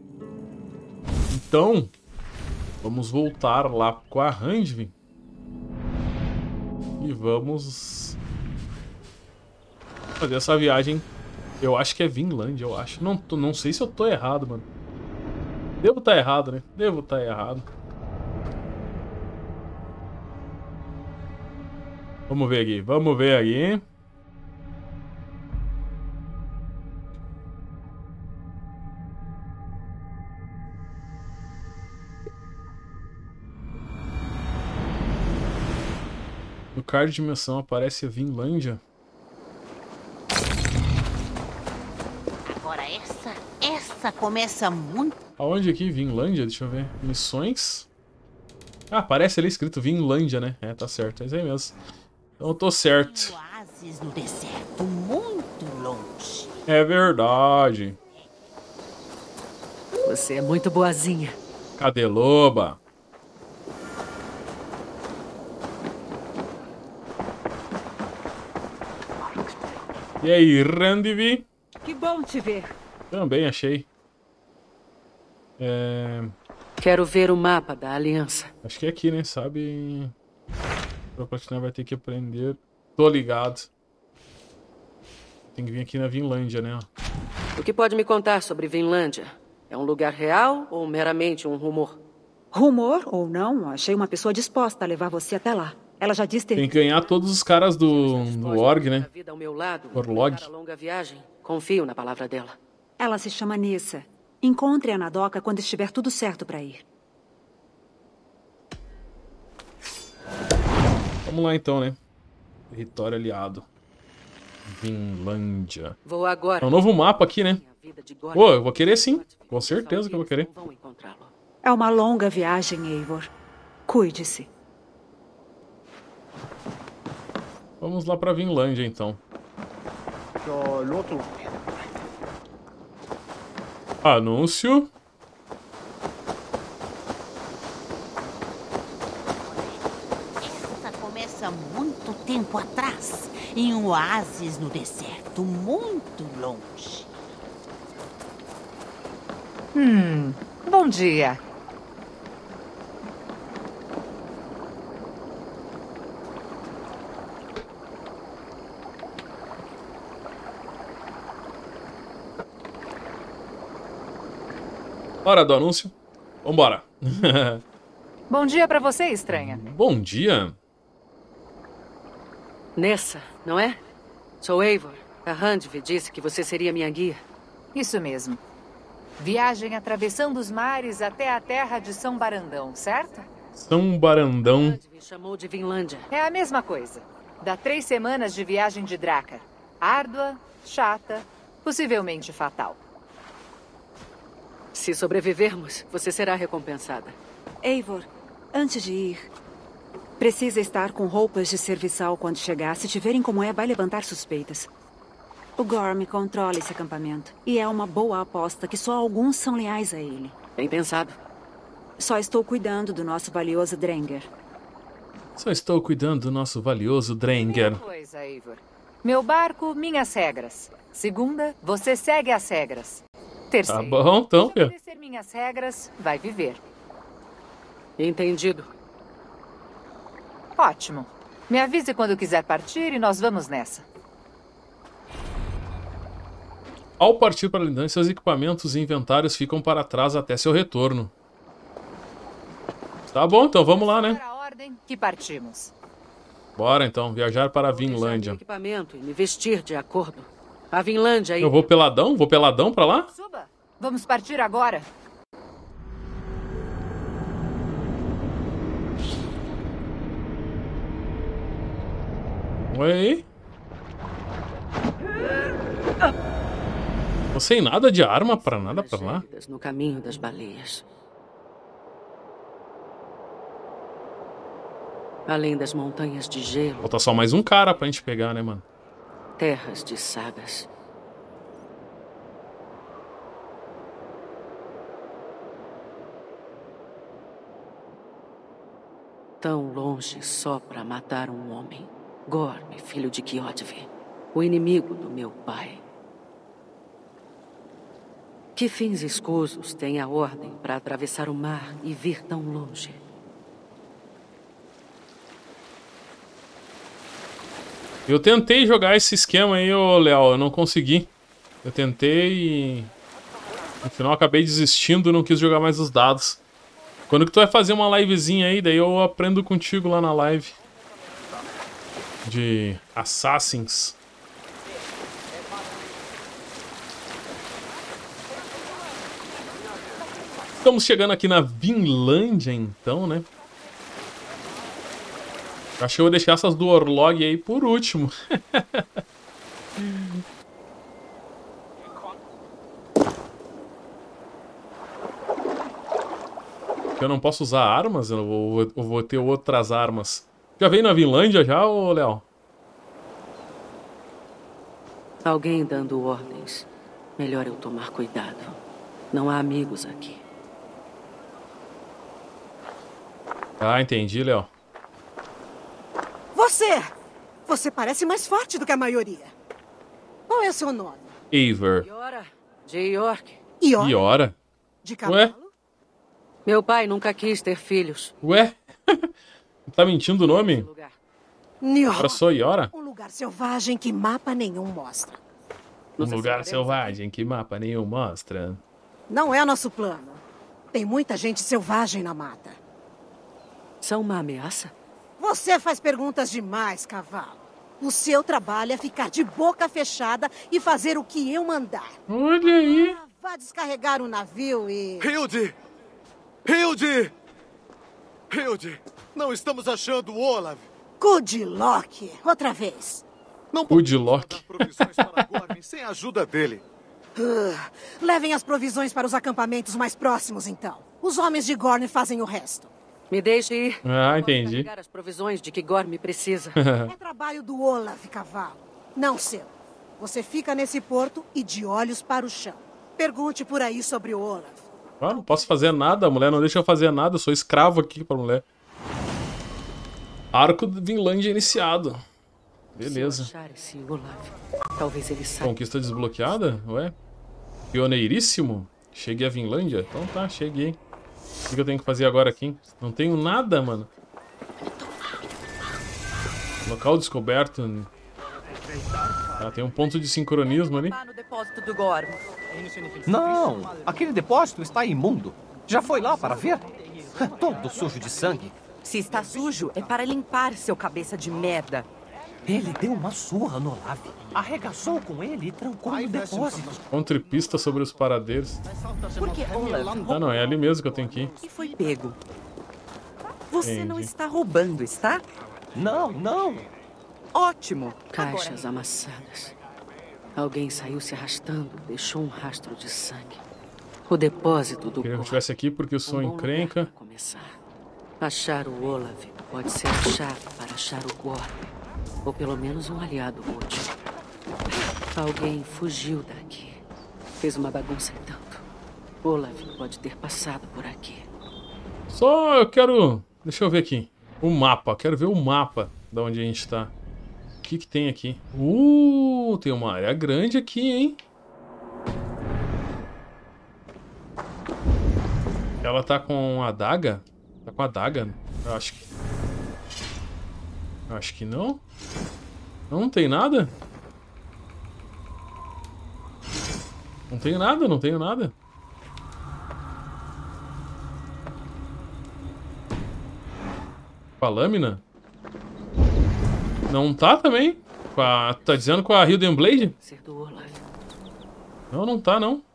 S1: Então, vamos voltar lá com a Randvi. E vamos fazer essa viagem. Eu acho que é Vinlândia, eu acho. Não, não sei se eu tô errado, mano. Devo estar errado, né? Devo estar errado. Vamos ver aqui, vamos ver aqui. No card de dimensão aparece a Vinlândia.
S12: Agora essa, essa começa muito...
S1: Aonde aqui? Vinlândia? Deixa eu ver. Missões. Ah, aparece ali escrito Vinlândia, né? É, tá certo. É isso aí mesmo. Então eu tô certo.
S12: Oásis no deserto, muito longe.
S1: É verdade.
S3: Você é muito boazinha.
S1: Cadê Loba? E aí, Randvi?
S13: Que bom te ver.
S1: Também achei. É...
S3: Quero ver o mapa da aliança.
S1: Acho que é aqui, né? Sabe? Pra platinar vai ter que aprender. Tô ligado. Tem que vir aqui na Vinlândia, né?
S3: O que pode me contar sobre Vinlândia? É um lugar real ou meramente um rumor?
S13: Rumor ou não, achei uma pessoa disposta a levar você até lá. Ela já disse ter...
S1: Tem que ganhar todos os caras do, do org, né? Orlog.
S3: Longa viagem. Confio na palavra dela.
S13: Ela se chama Nissa. Encontre-a na doca quando estiver tudo certo para ir.
S1: Vamos lá então, né? Território aliado. Vinlândia.
S3: Vou agora.
S1: É um novo mapa aqui, né? Pô, eu vou querer sim. Com certeza que eu vou querer.
S13: É uma longa viagem, Eivor. Cuide-se.
S1: Vamos lá pra Vinlândia, então. Anúncio.
S12: Essa começa muito tempo atrás, em um oásis no deserto, muito longe.
S15: Hum, bom dia.
S1: Hora do anúncio. Vambora.
S15: Bom dia pra você, estranha.
S1: Bom dia.
S3: Nessa, não é? Sou Eivor. A Randvi disse que você seria minha guia.
S15: Isso mesmo. Viagem atravessando os mares até a terra de São Barandão, certo?
S1: São Barandão.
S3: Randvi chamou de Vinlândia.
S15: É a mesma coisa. Dá três semanas de viagem de Draca. Árdua, chata, possivelmente fatal.
S3: Se sobrevivermos, você será recompensada.
S13: Eivor, antes de ir, precisa estar com roupas de serviçal quando chegar. Se te verem como é, vai levantar suspeitas. O Gorm controla esse acampamento. E é uma boa aposta que só alguns são leais a ele.
S3: Bem pensado.
S13: Só estou cuidando do nosso valioso Drenger.
S1: Só estou cuidando do nosso valioso Drenger.
S15: Primeira coisa, Eivor. Meu barco, minhas regras. Segunda, você segue as regras. Terceiro,
S1: tá bom, então,
S15: se obedecer minhas regras, vai viver.
S3: Entendido.
S15: Ótimo. Me avise quando quiser partir e nós vamos nessa.
S1: Ao partir para Lindan, seus equipamentos e inventários ficam para trás até seu retorno. Tá bom, então vamos lá, né?
S15: Para a ordem que partimos.
S1: Bora então, viajar para a Vinlândia.
S3: Vou equipamento e me vestir de acordo. A Vinlândia aí.
S1: Eu vou peladão? Vou peladão pra lá?
S15: Suba. Vamos partir agora.
S1: Oi. Tô sem nada de arma pra nada pra lá.
S3: No caminho das baleias. Além das montanhas de gelo.
S1: Falta só mais um cara pra gente pegar, né, mano?
S3: Terras de sagas. Tão longe só para matar um homem. Gorm, filho de Kjotve, o inimigo do meu pai. Que fins escusos tem a ordem para atravessar o mar e vir tão longe?
S1: Eu tentei jogar esse esquema aí, ô Léo, eu não consegui. Eu tentei e... no final acabei desistindo e não quis jogar mais os dados. Quando que tu vai fazer uma livezinha aí, daí eu aprendo contigo lá na live. De Assassins. Estamos chegando aqui na Vinlândia, então, né? Acho que eu vou deixar essas do Orlog aí por último. Eu não posso usar armas? Eu vou, eu vou ter outras armas. Já veio na Vinlândia já, ô Léo?
S3: Alguém dando ordens. Melhor eu tomar cuidado. Não há amigos aqui.
S1: Ah, entendi, Léo.
S16: Você! Você parece mais forte do que a maioria. Qual é o seu nome?
S1: Eivor.
S3: Iora, de York.
S16: Iora?
S1: Iora?
S16: De cavalo?
S1: Ué?
S3: Meu pai nunca quis ter filhos.
S1: Ué? Tá mentindo o nome?
S16: Nior.
S1: Agora sou Iora?
S16: Um lugar selvagem que mapa nenhum mostra.
S1: Um lugar selvagem que mapa nenhum mostra.
S16: Não é nosso plano. Tem muita gente selvagem na mata.
S3: São uma ameaça?
S16: Você faz perguntas demais, cavalo. O seu trabalho é ficar de boca fechada e fazer o que eu mandar.
S1: Olha aí.
S16: Ah, vá descarregar o navio e...
S17: Hilde! Hilde! Hilde! Não estamos achando o Olav.
S16: Kudlock, outra vez.
S17: Não
S1: Kudlock.
S17: provisões para Gorm sem a ajuda dele.
S16: Uh, levem as provisões para os acampamentos mais próximos, então. Os homens de Gorm fazem o resto.
S3: Me deixe ir.
S1: Ah, entendi.
S3: Pegar as provisões de que Gorm precisa.
S16: É trabalho do Olav, cavalo. Não seu. Você fica nesse porto e de olhos para o chão. Pergunte por aí sobre o Olav.
S1: Ah, não posso fazer nada, a mulher não deixa eu fazer nada, eu sou escravo aqui pra mulher. Arco de Vinlândia iniciado. Beleza.
S3: Se eu achar esse Olav, talvez ele saiba.
S1: Conquista desbloqueada? Ué? Pioneiríssimo? Cheguei a Vinlândia? Então tá, cheguei. O que eu tenho que fazer agora aqui? Não tenho nada, mano. Local descoberto. Ah, tem um ponto de sincronismo ali.
S6: No depósito do Gorm.
S7: Não, aquele depósito está imundo. Já foi lá para ver? Todo sujo de sangue.
S6: Se está sujo, é para limpar, seu cabeça de merda.
S7: Ele deu uma surra no Olav, arregaçou com ele e trancou no depósito.
S1: Encontre pista sobre os paradeiros.
S6: Por que Olav?
S1: Ah, não, é ali mesmo que eu tenho que ir.
S6: E foi pego. Você
S1: Entendi.
S6: não está roubando, está?
S7: Não, não.
S6: Ótimo.
S3: Caixas amassadas. Alguém saiu se arrastando, deixou um rastro de sangue. O depósito do
S1: Queria que eu
S3: Gorm.
S1: estivesse aqui porque eu sou
S3: Um bom
S1: encrenca.
S3: lugar pra começar. Achar o Olav pode ser a chave para achar o Gorm. Ou pelo menos um aliado útil. Alguém fugiu daqui. Fez uma bagunça e tanto. Olav pode ter passado por aqui.
S1: Só eu quero... Deixa eu ver aqui. O mapa. Quero ver o mapa de onde a gente tá. O que que tem aqui? Uh, tem uma área grande aqui, hein? Ela tá com a adaga? Tá com a adaga? Eu acho que... Eu acho que não. Não, não tem nada? Não tenho nada, não tenho nada. Com a lâmina? Não tá também? Com a... Tá dizendo com a Hidden Blade?
S3: Ser do Olav.
S1: Não, não tá não.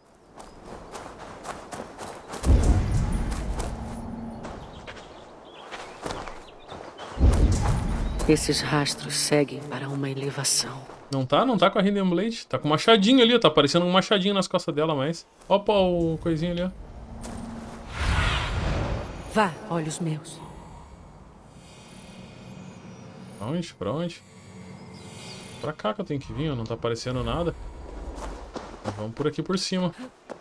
S3: Esses rastros seguem para uma elevação.
S1: Não tá? Não tá com a Hidden Blade? Tá com um machadinho ali, ó. Tá aparecendo um machadinho nas costas dela, mas... Opa, o coisinho ali, ó.
S3: Vá, olhos meus.
S1: Pra onde? Pra onde? Pra cá que eu tenho que vir, ó. Não tá aparecendo nada. Mas vamos por aqui por cima.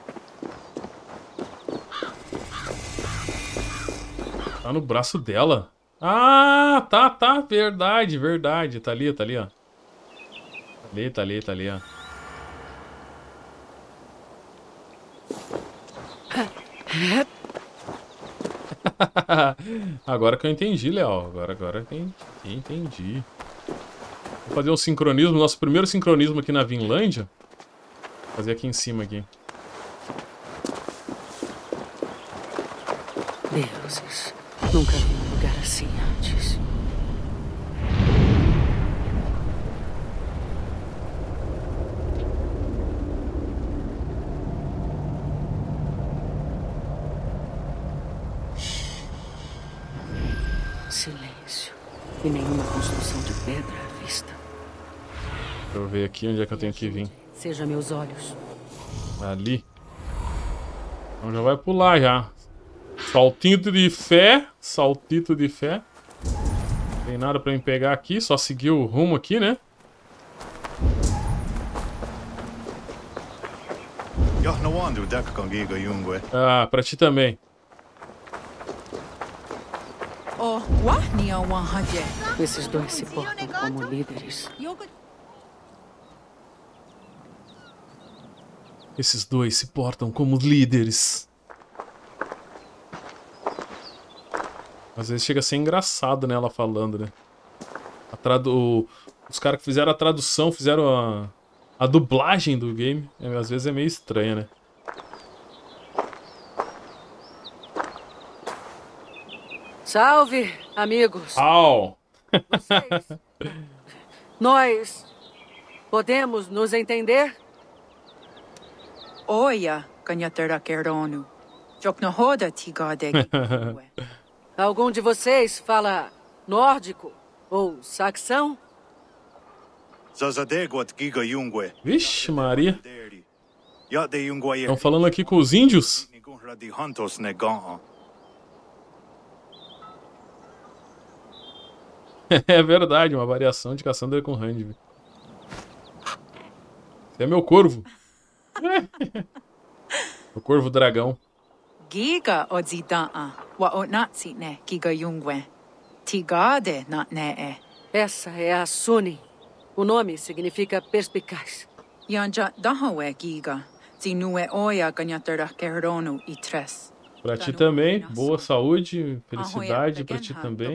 S1: Tá no braço dela. Ah, tá, tá. Verdade, verdade. Tá ali, tá ali, ó. Tá ali, tá ali, tá ali, ó. Agora que eu entendi, Léo. Agora, agora eu entendi. Vou fazer um sincronismo. Nosso primeiro sincronismo aqui na Vinlândia. Vou fazer aqui em cima aqui.
S3: Deuses. Nunca vi um lugar assim antes. Silêncio. E nenhuma construção de pedra à vista.
S1: Deixa eu ver aqui onde é que eu tenho que vir.
S3: Seja meus olhos.
S1: Ali. Então já vai pular já. Saltito de fé. Saltito de fé. Não tem nada pra me pegar aqui. Só seguir o rumo aqui, né? Ah, pra ti também.
S3: Esses dois se portam como líderes.
S1: Esses dois se portam como líderes. Às vezes chega a ser engraçado, né, ela falando, né? A tradu... Os caras que fizeram a tradução, fizeram a... a dublagem do game, é, às vezes é meio estranha, né?
S3: Salve, amigos.
S1: Au!
S3: Vocês... Nós podemos nos entender?
S18: Oia, Ganyatera Keronu. Joknohoda Tigadeg.
S3: Algum de vocês fala nórdico ou saxão?
S1: Vixe, Maria. Estão falando aqui com os índios? É verdade, uma variação de Cassandra com Rand. Esse é meu corvo. O corvo dragão.
S18: Giga Odzidaa, wa Onatsi ne Giga Yungwe. Tigade not ne.
S3: Essa é a Suni. O nome significa perspicaz.
S18: Yanja Dahawe Giga. Zinue Oya Ganyatera Keronu e Tres.
S1: Pra ti também, boa saúde, felicidade pra ti também.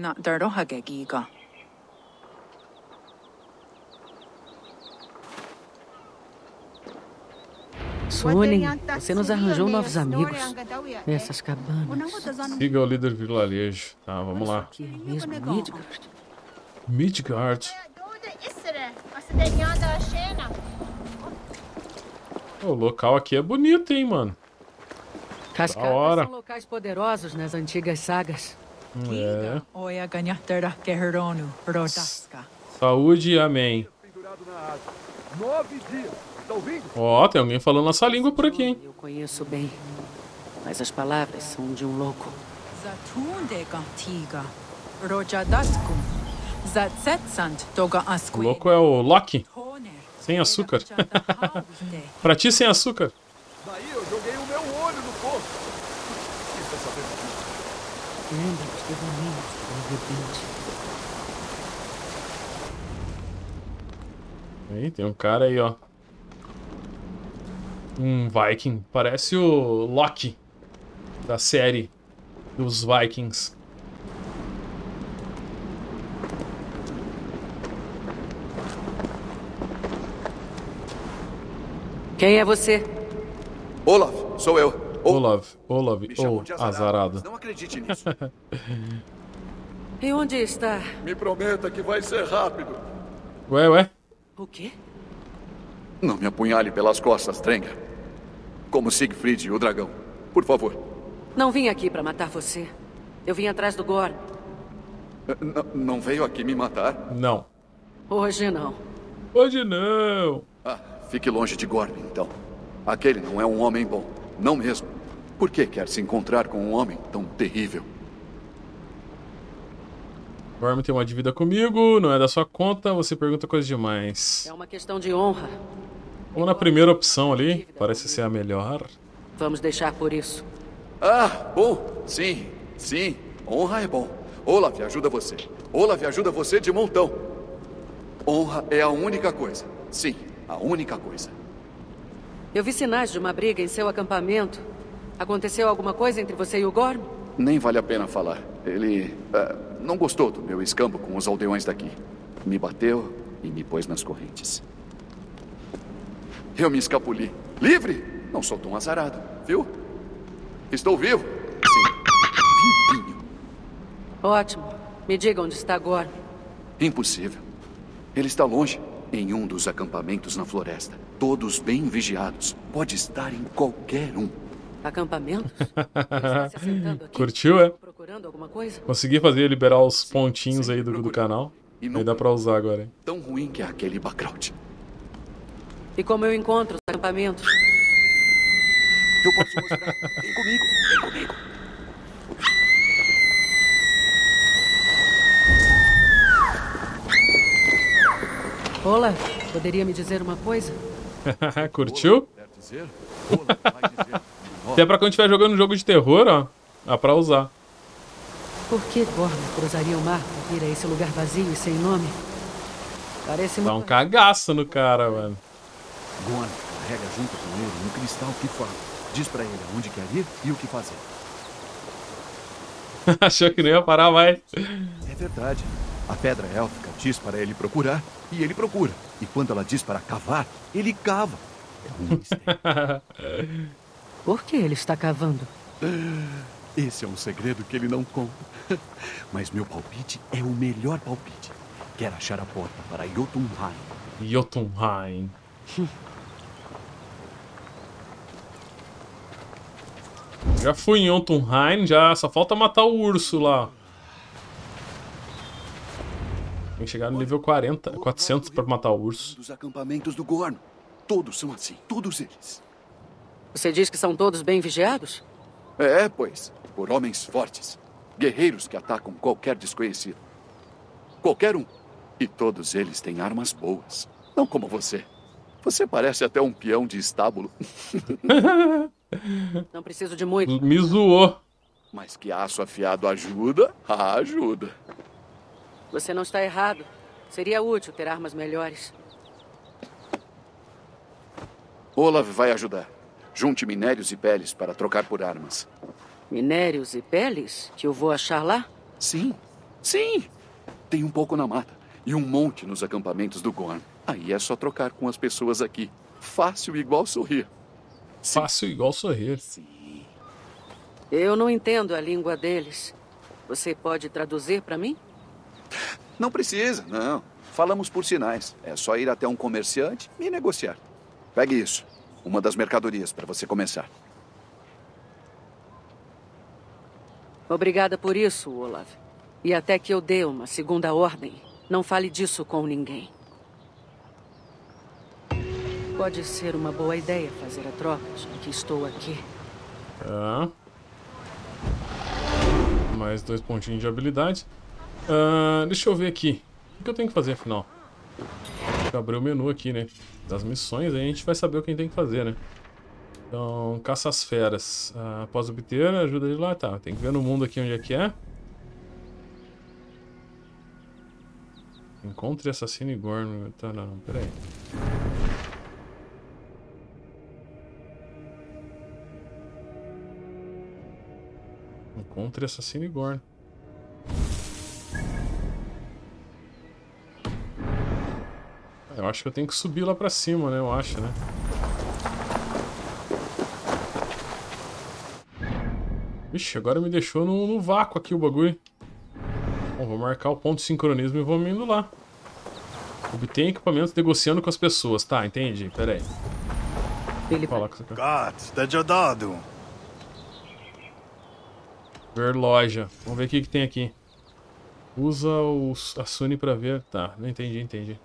S3: Suni, você nos arranjou novos amigos nessas cabanas.
S1: Siga o líder vilarejo. Tá, vamos lá.
S3: Que é mesmo Midgard?
S1: Midgard. O local aqui é bonito, hein, mano.
S3: Cascatas hora. São locais poderosos nas antigas sagas.
S1: É.
S18: Saúde,
S1: Saúde, amém. Ó, oh, tem alguém falando nossa língua por aqui, hein?
S3: Eu conheço bem, mas as palavras são de um louco.
S1: O louco é o Loki. Sem açúcar. Pra ti, sem açúcar.
S17: Daí eu joguei o meu olho no poço. Quem tá sabendo disso?
S3: Lembra dos devaneos do repente.
S1: Aí, tem um cara aí, ó. Um Viking. Parece o Loki da série dos Vikings.
S3: Quem é você?
S17: Olaf, sou eu.
S1: Olaf, Olaf, ou oh, azarado.
S17: Não acredite nisso.
S3: E onde está?
S17: Me prometa que vai ser rápido.
S1: Ué, ué?
S3: O quê?
S17: Não me apunhale pelas costas, Drenga. Como Siegfried, o dragão. Por favor.
S3: Não vim aqui para matar você. Eu vim atrás do Gorm.
S17: N não veio aqui me matar?
S1: Não.
S3: Hoje não.
S1: Hoje não.
S17: Ah, fique longe de Gorm, então. Aquele não é um homem bom. Não mesmo. Por que quer se encontrar com um homem tão terrível?
S1: Gorm tem uma dívida comigo, não é da sua conta, você pergunta coisa demais.
S3: É uma questão de honra.
S1: Vamos na primeira opção ali, parece ser a melhor.
S3: Vamos deixar por isso.
S17: Ah, bom. Sim, sim. Honra é bom. Olaf ajuda você. Olaf ajuda você de montão. Honra é a única coisa. Sim, a única coisa.
S3: Eu vi sinais de uma briga em seu acampamento. Aconteceu alguma coisa entre você e o Gorm?
S17: Nem vale a pena falar. Ele uh, não gostou do meu escambo com os aldeões daqui. Me bateu e me pôs nas correntes. Eu me escapuli. Livre? Não sou tão azarado, viu? Estou vivo. Sim. Limpinho.
S3: Ótimo. Me diga onde está Gorm.
S17: Impossível. Ele está longe, em um dos acampamentos na floresta. Todos bem vigiados. Pode estar em qualquer um.
S3: Acampamentos?
S1: Curtiu, é?
S3: Procurando alguma coisa?
S1: Consegui fazer liberar os pontinhos aí do, do canal. Aí dá pra usar agora, hein?
S17: Tão ruim que é aquele Bakraut.
S3: E como eu encontro os acampamentos?
S17: Eu posso mostrar. Vem comigo, vem comigo.
S3: Olá, poderia me dizer uma coisa?
S1: Curtiu? Até pra quando estiver jogando um jogo de terror, ó. Dá pra usar.
S3: Por que Gorm cruzaria o mar pra ir a esse lugar vazio e sem nome? Parece
S1: Dá um cagaço no cara, mano.
S19: Gorm carrega junto com ele um cristal que fala. Diz pra ele aonde quer ir e o que fazer.
S1: Achou que não ia parar mais.
S19: É verdade. A pedra élfica diz para ele procurar e ele procura. E quando ela diz para cavar, ele cava. É um mistério.
S3: Por que ele está cavando?
S19: Esse é um segredo que ele não conta. Mas meu palpite é o melhor palpite. Quer achar a porta para Jotunheim.
S1: Jotunheim. Já fui em Jotunheim, já só falta matar o urso lá. Tem que chegar no nível quarenta, quatrocentos para matar o urso.
S17: Dos acampamentos do Gorm. Todos são assim, todos eles.
S3: Você diz que são todos bem vigiados?
S17: É, pois. Por homens fortes. Guerreiros que atacam qualquer desconhecido. Qualquer um. E todos eles têm armas boas. Não como você. Você parece até um peão de estábulo.
S3: Não preciso de muito.
S1: Me zoou.
S17: Mas que aço afiado ajuda? Ah, ajuda.
S3: Você não está errado. Seria útil ter armas melhores.
S17: Olaf vai ajudar. Junte minérios e peles para trocar por armas.
S3: Minérios e peles? Que eu vou achar lá?
S17: Sim, sim. Tem um pouco na mata. E um monte nos acampamentos do Gorm. Aí é só trocar com as pessoas aqui. Fácil igual sorrir.
S1: Sim. Fácil igual sorrir.
S17: Sim.
S3: Eu não entendo a língua deles. Você pode traduzir para mim?
S17: Não precisa, não. Falamos por sinais. É só ir até um comerciante e negociar. Pegue isso. Uma das mercadorias para você começar.
S3: Obrigada por isso, Olaf. E até que eu dê uma segunda ordem, não fale disso com ninguém. Pode ser uma boa ideia fazer a troca, já que estou aqui.
S1: Tá. Mais dois pontinhos de habilidade. Uh, deixa eu ver aqui. O que eu tenho que fazer, afinal? Deixa eu abrir o menu aqui, né? Das missões, aí a gente vai saber o que a gente tem que fazer, né? Então, caça às feras. Uh, após obter, ajuda ele lá. Tá, tem que ver no mundo aqui onde é que é. Encontre assassino e Gorm. Tá, não, peraí. Encontre assassino e Gorm. Eu acho que eu tenho que subir lá pra cima, né? Eu acho, né? Ixi, agora me deixou no, no vácuo aqui o bagulho. Bom, vou marcar o ponto de sincronismo e vou indo lá. Obtém equipamentos negociando com as pessoas. Tá, entendi. Pera aí.
S3: Ele
S1: falar com você.
S11: Gat, tá ajudado.
S1: Ver loja. Vamos ver o que, que tem aqui. Usa o, a Sunny pra ver. Tá, não entendi, entendi.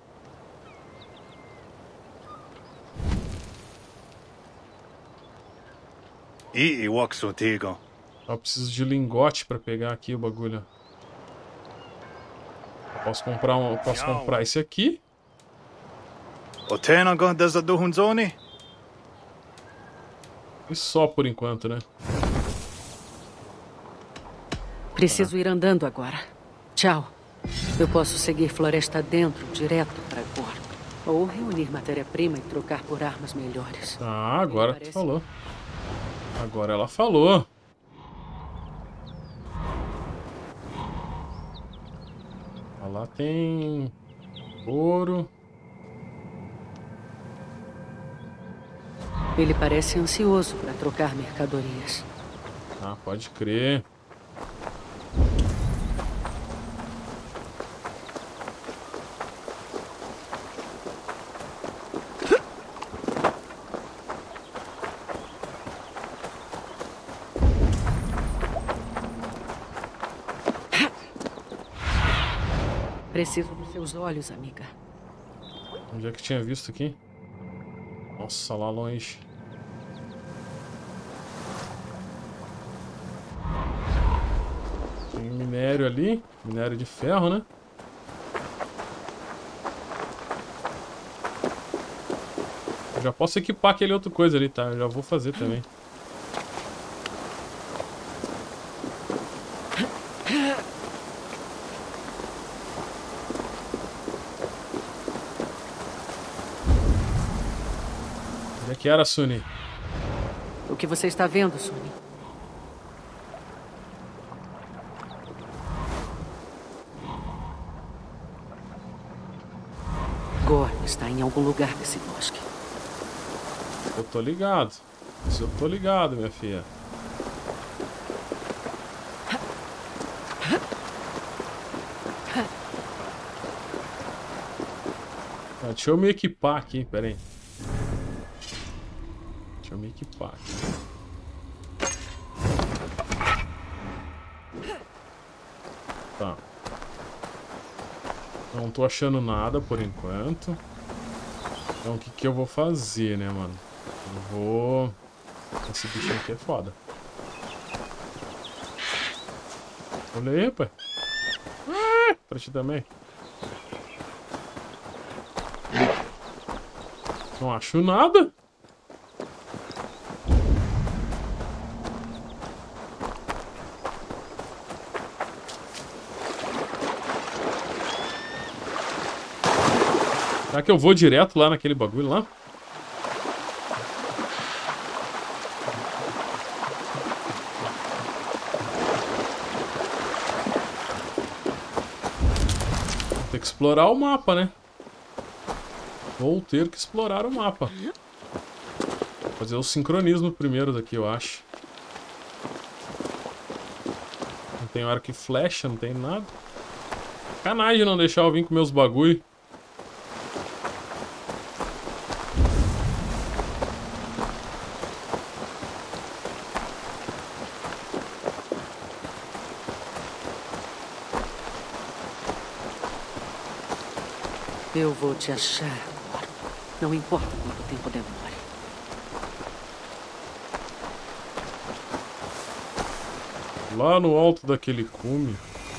S1: Eu preciso de lingote pra pegar aqui o bagulho. Eu posso comprar um, eu posso comprar esse aqui. E só por enquanto, né?
S3: Preciso ir andando agora. Tchau. Eu posso seguir floresta dentro, direto para Gorm. Ou reunir matéria-prima e trocar por armas melhores.
S1: Ah, agora tu falou. Agora ela falou. Lá tem ouro.
S3: Ele parece ansioso para trocar mercadorias.
S1: Ah, pode crer.
S3: Preciso dos seus olhos, amiga.
S1: Onde é que tinha visto aqui? Nossa, lá longe. Tem minério ali. Minério de ferro, né? Eu já posso equipar aquele outro coisa ali, tá? Eu já vou fazer também. Que era, Sunny?
S3: O que você está vendo, Sunny? Gorm está em algum lugar desse bosque.
S1: Eu tô ligado. Isso eu tô ligado, minha filha. Ah, deixa eu me equipar aqui, pera aí. Deixa eu me equipar aqui. Tá. Não tô achando nada por enquanto. Então o que que eu vou fazer, né, mano? Eu vou... Esse bichinho aqui é foda. Olha aí, rapaz. Ah, pra ti também. Não acho nada. Será que eu vou direto lá naquele bagulho lá? Vou ter que explorar o mapa, né? Vou ter que explorar o mapa. Vou fazer o sincronismo primeiro daqui, eu acho. Não tem arco e flecha, não tem nada. Sacanagem não deixar eu vir com meus bagulho.
S3: Eu vou te achar, Gorm. Não importa quanto tempo demore.
S1: Lá no alto daquele cume.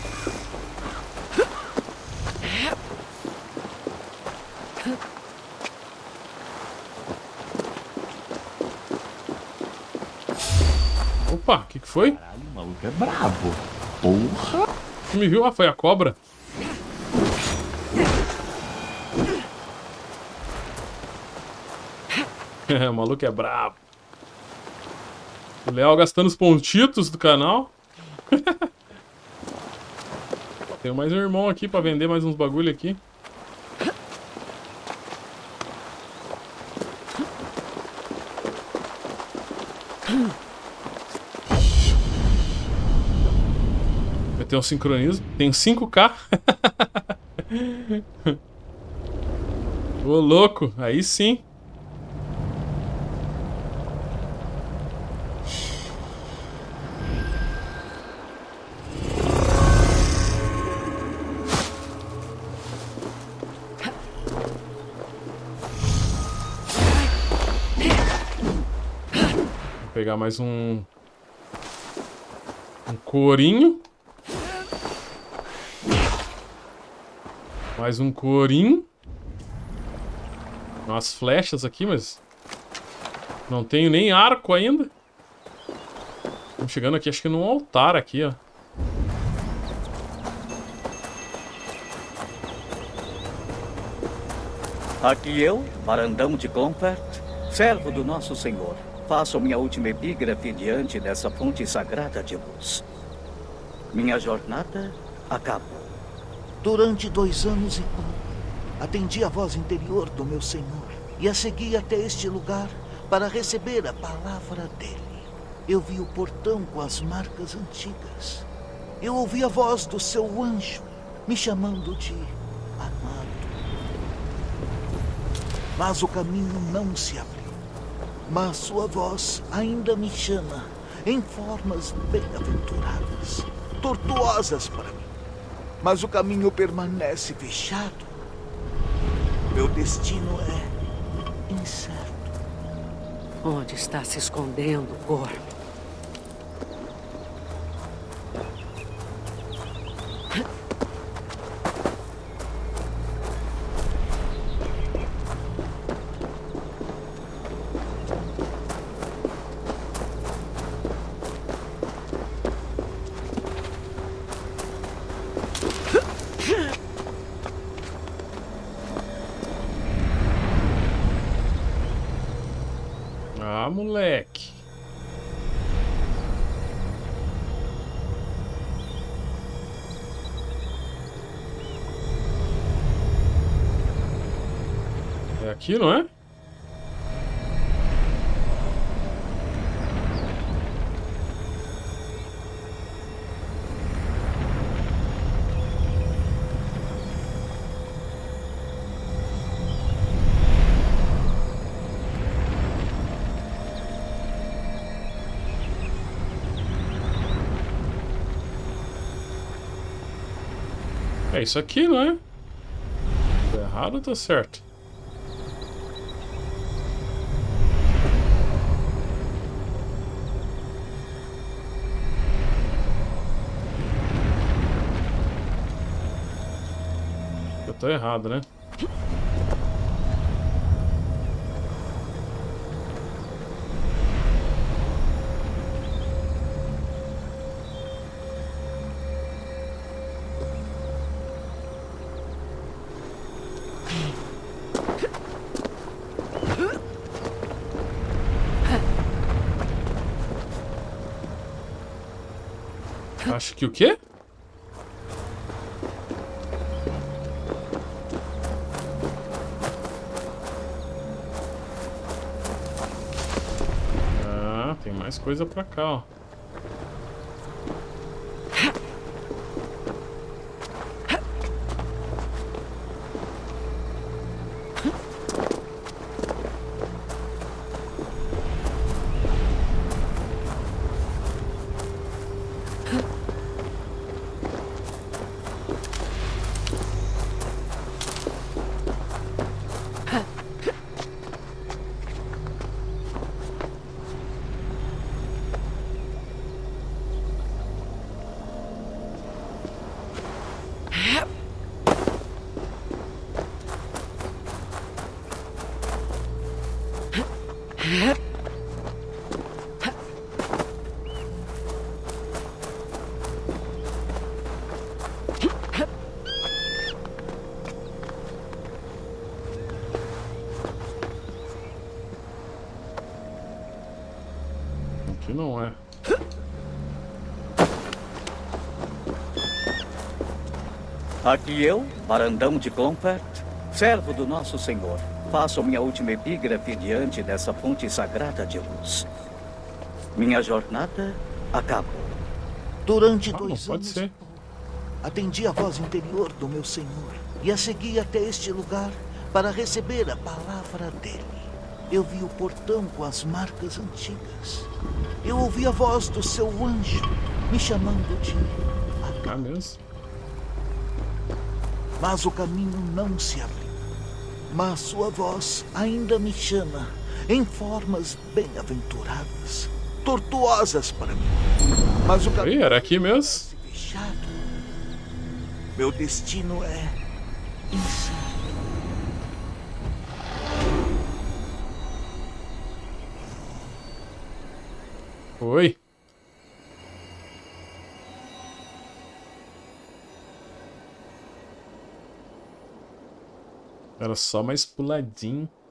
S1: Opa, o que que foi?
S11: Caralho, o maluco é brabo. Porra!
S1: Você me viu? Ah, foi a cobra? O maluco é brabo. O Léo gastando os pontitos do canal. Tenho mais um irmão aqui pra vender mais uns bagulho aqui. Vai ter um sincronismo. Tem cinco K. Ô, louco. Aí sim. pegar mais um... Um corinho. Mais um corinho. Umas flechas aqui, mas... Não tenho nem arco ainda. Estamos chegando aqui, acho que num altar aqui, ó.
S20: Aqui eu, Barandão de Clonfert, servo do nosso Senhor. Faço minha última epígrafe diante dessa fonte sagrada de luz. Minha jornada acabou.
S21: Durante dois anos e pouco, atendi a voz interior do meu Senhor e a segui até este lugar para receber a palavra dele. Eu vi o portão com as marcas antigas. Eu ouvi a voz do seu anjo me chamando de amado. Mas o caminho não se abriu. Mas sua voz ainda me chama em formas bem-aventuradas, tortuosas para mim. Mas o caminho permanece fechado. Meu destino é incerto.
S3: Onde está se escondendo, Gorm?
S1: Ah, moleque. É aqui, não é? É isso aqui, não é? Tá errado ou tá certo? Eu tô errado, né? Acho que o quê? Ah, tem mais coisa pra cá, ó. Aqui não é.
S20: Aqui eu, Barandão de Clonfert, servo do nosso Senhor. Faço minha última epígrafe diante dessa fonte sagrada de luz. Minha jornada acabou.
S21: Durante
S1: Ah,
S21: dois
S1: não pode
S21: anos
S1: ser.
S21: atendi a voz interior do meu Senhor e a segui até este lugar para receber a palavra dele. Eu vi o portão com as marcas antigas. Eu ouvi a voz do seu anjo me chamando de
S1: Ah, mesmo?
S21: Mas o caminho não se abriu. Mas sua voz ainda me chama em formas bem-aventuradas, tortuosas para mim. Mas o
S1: caminho era aqui mesmo.
S21: Fechado. Meu destino é incerto.
S1: Oi. Era só mais puladinho.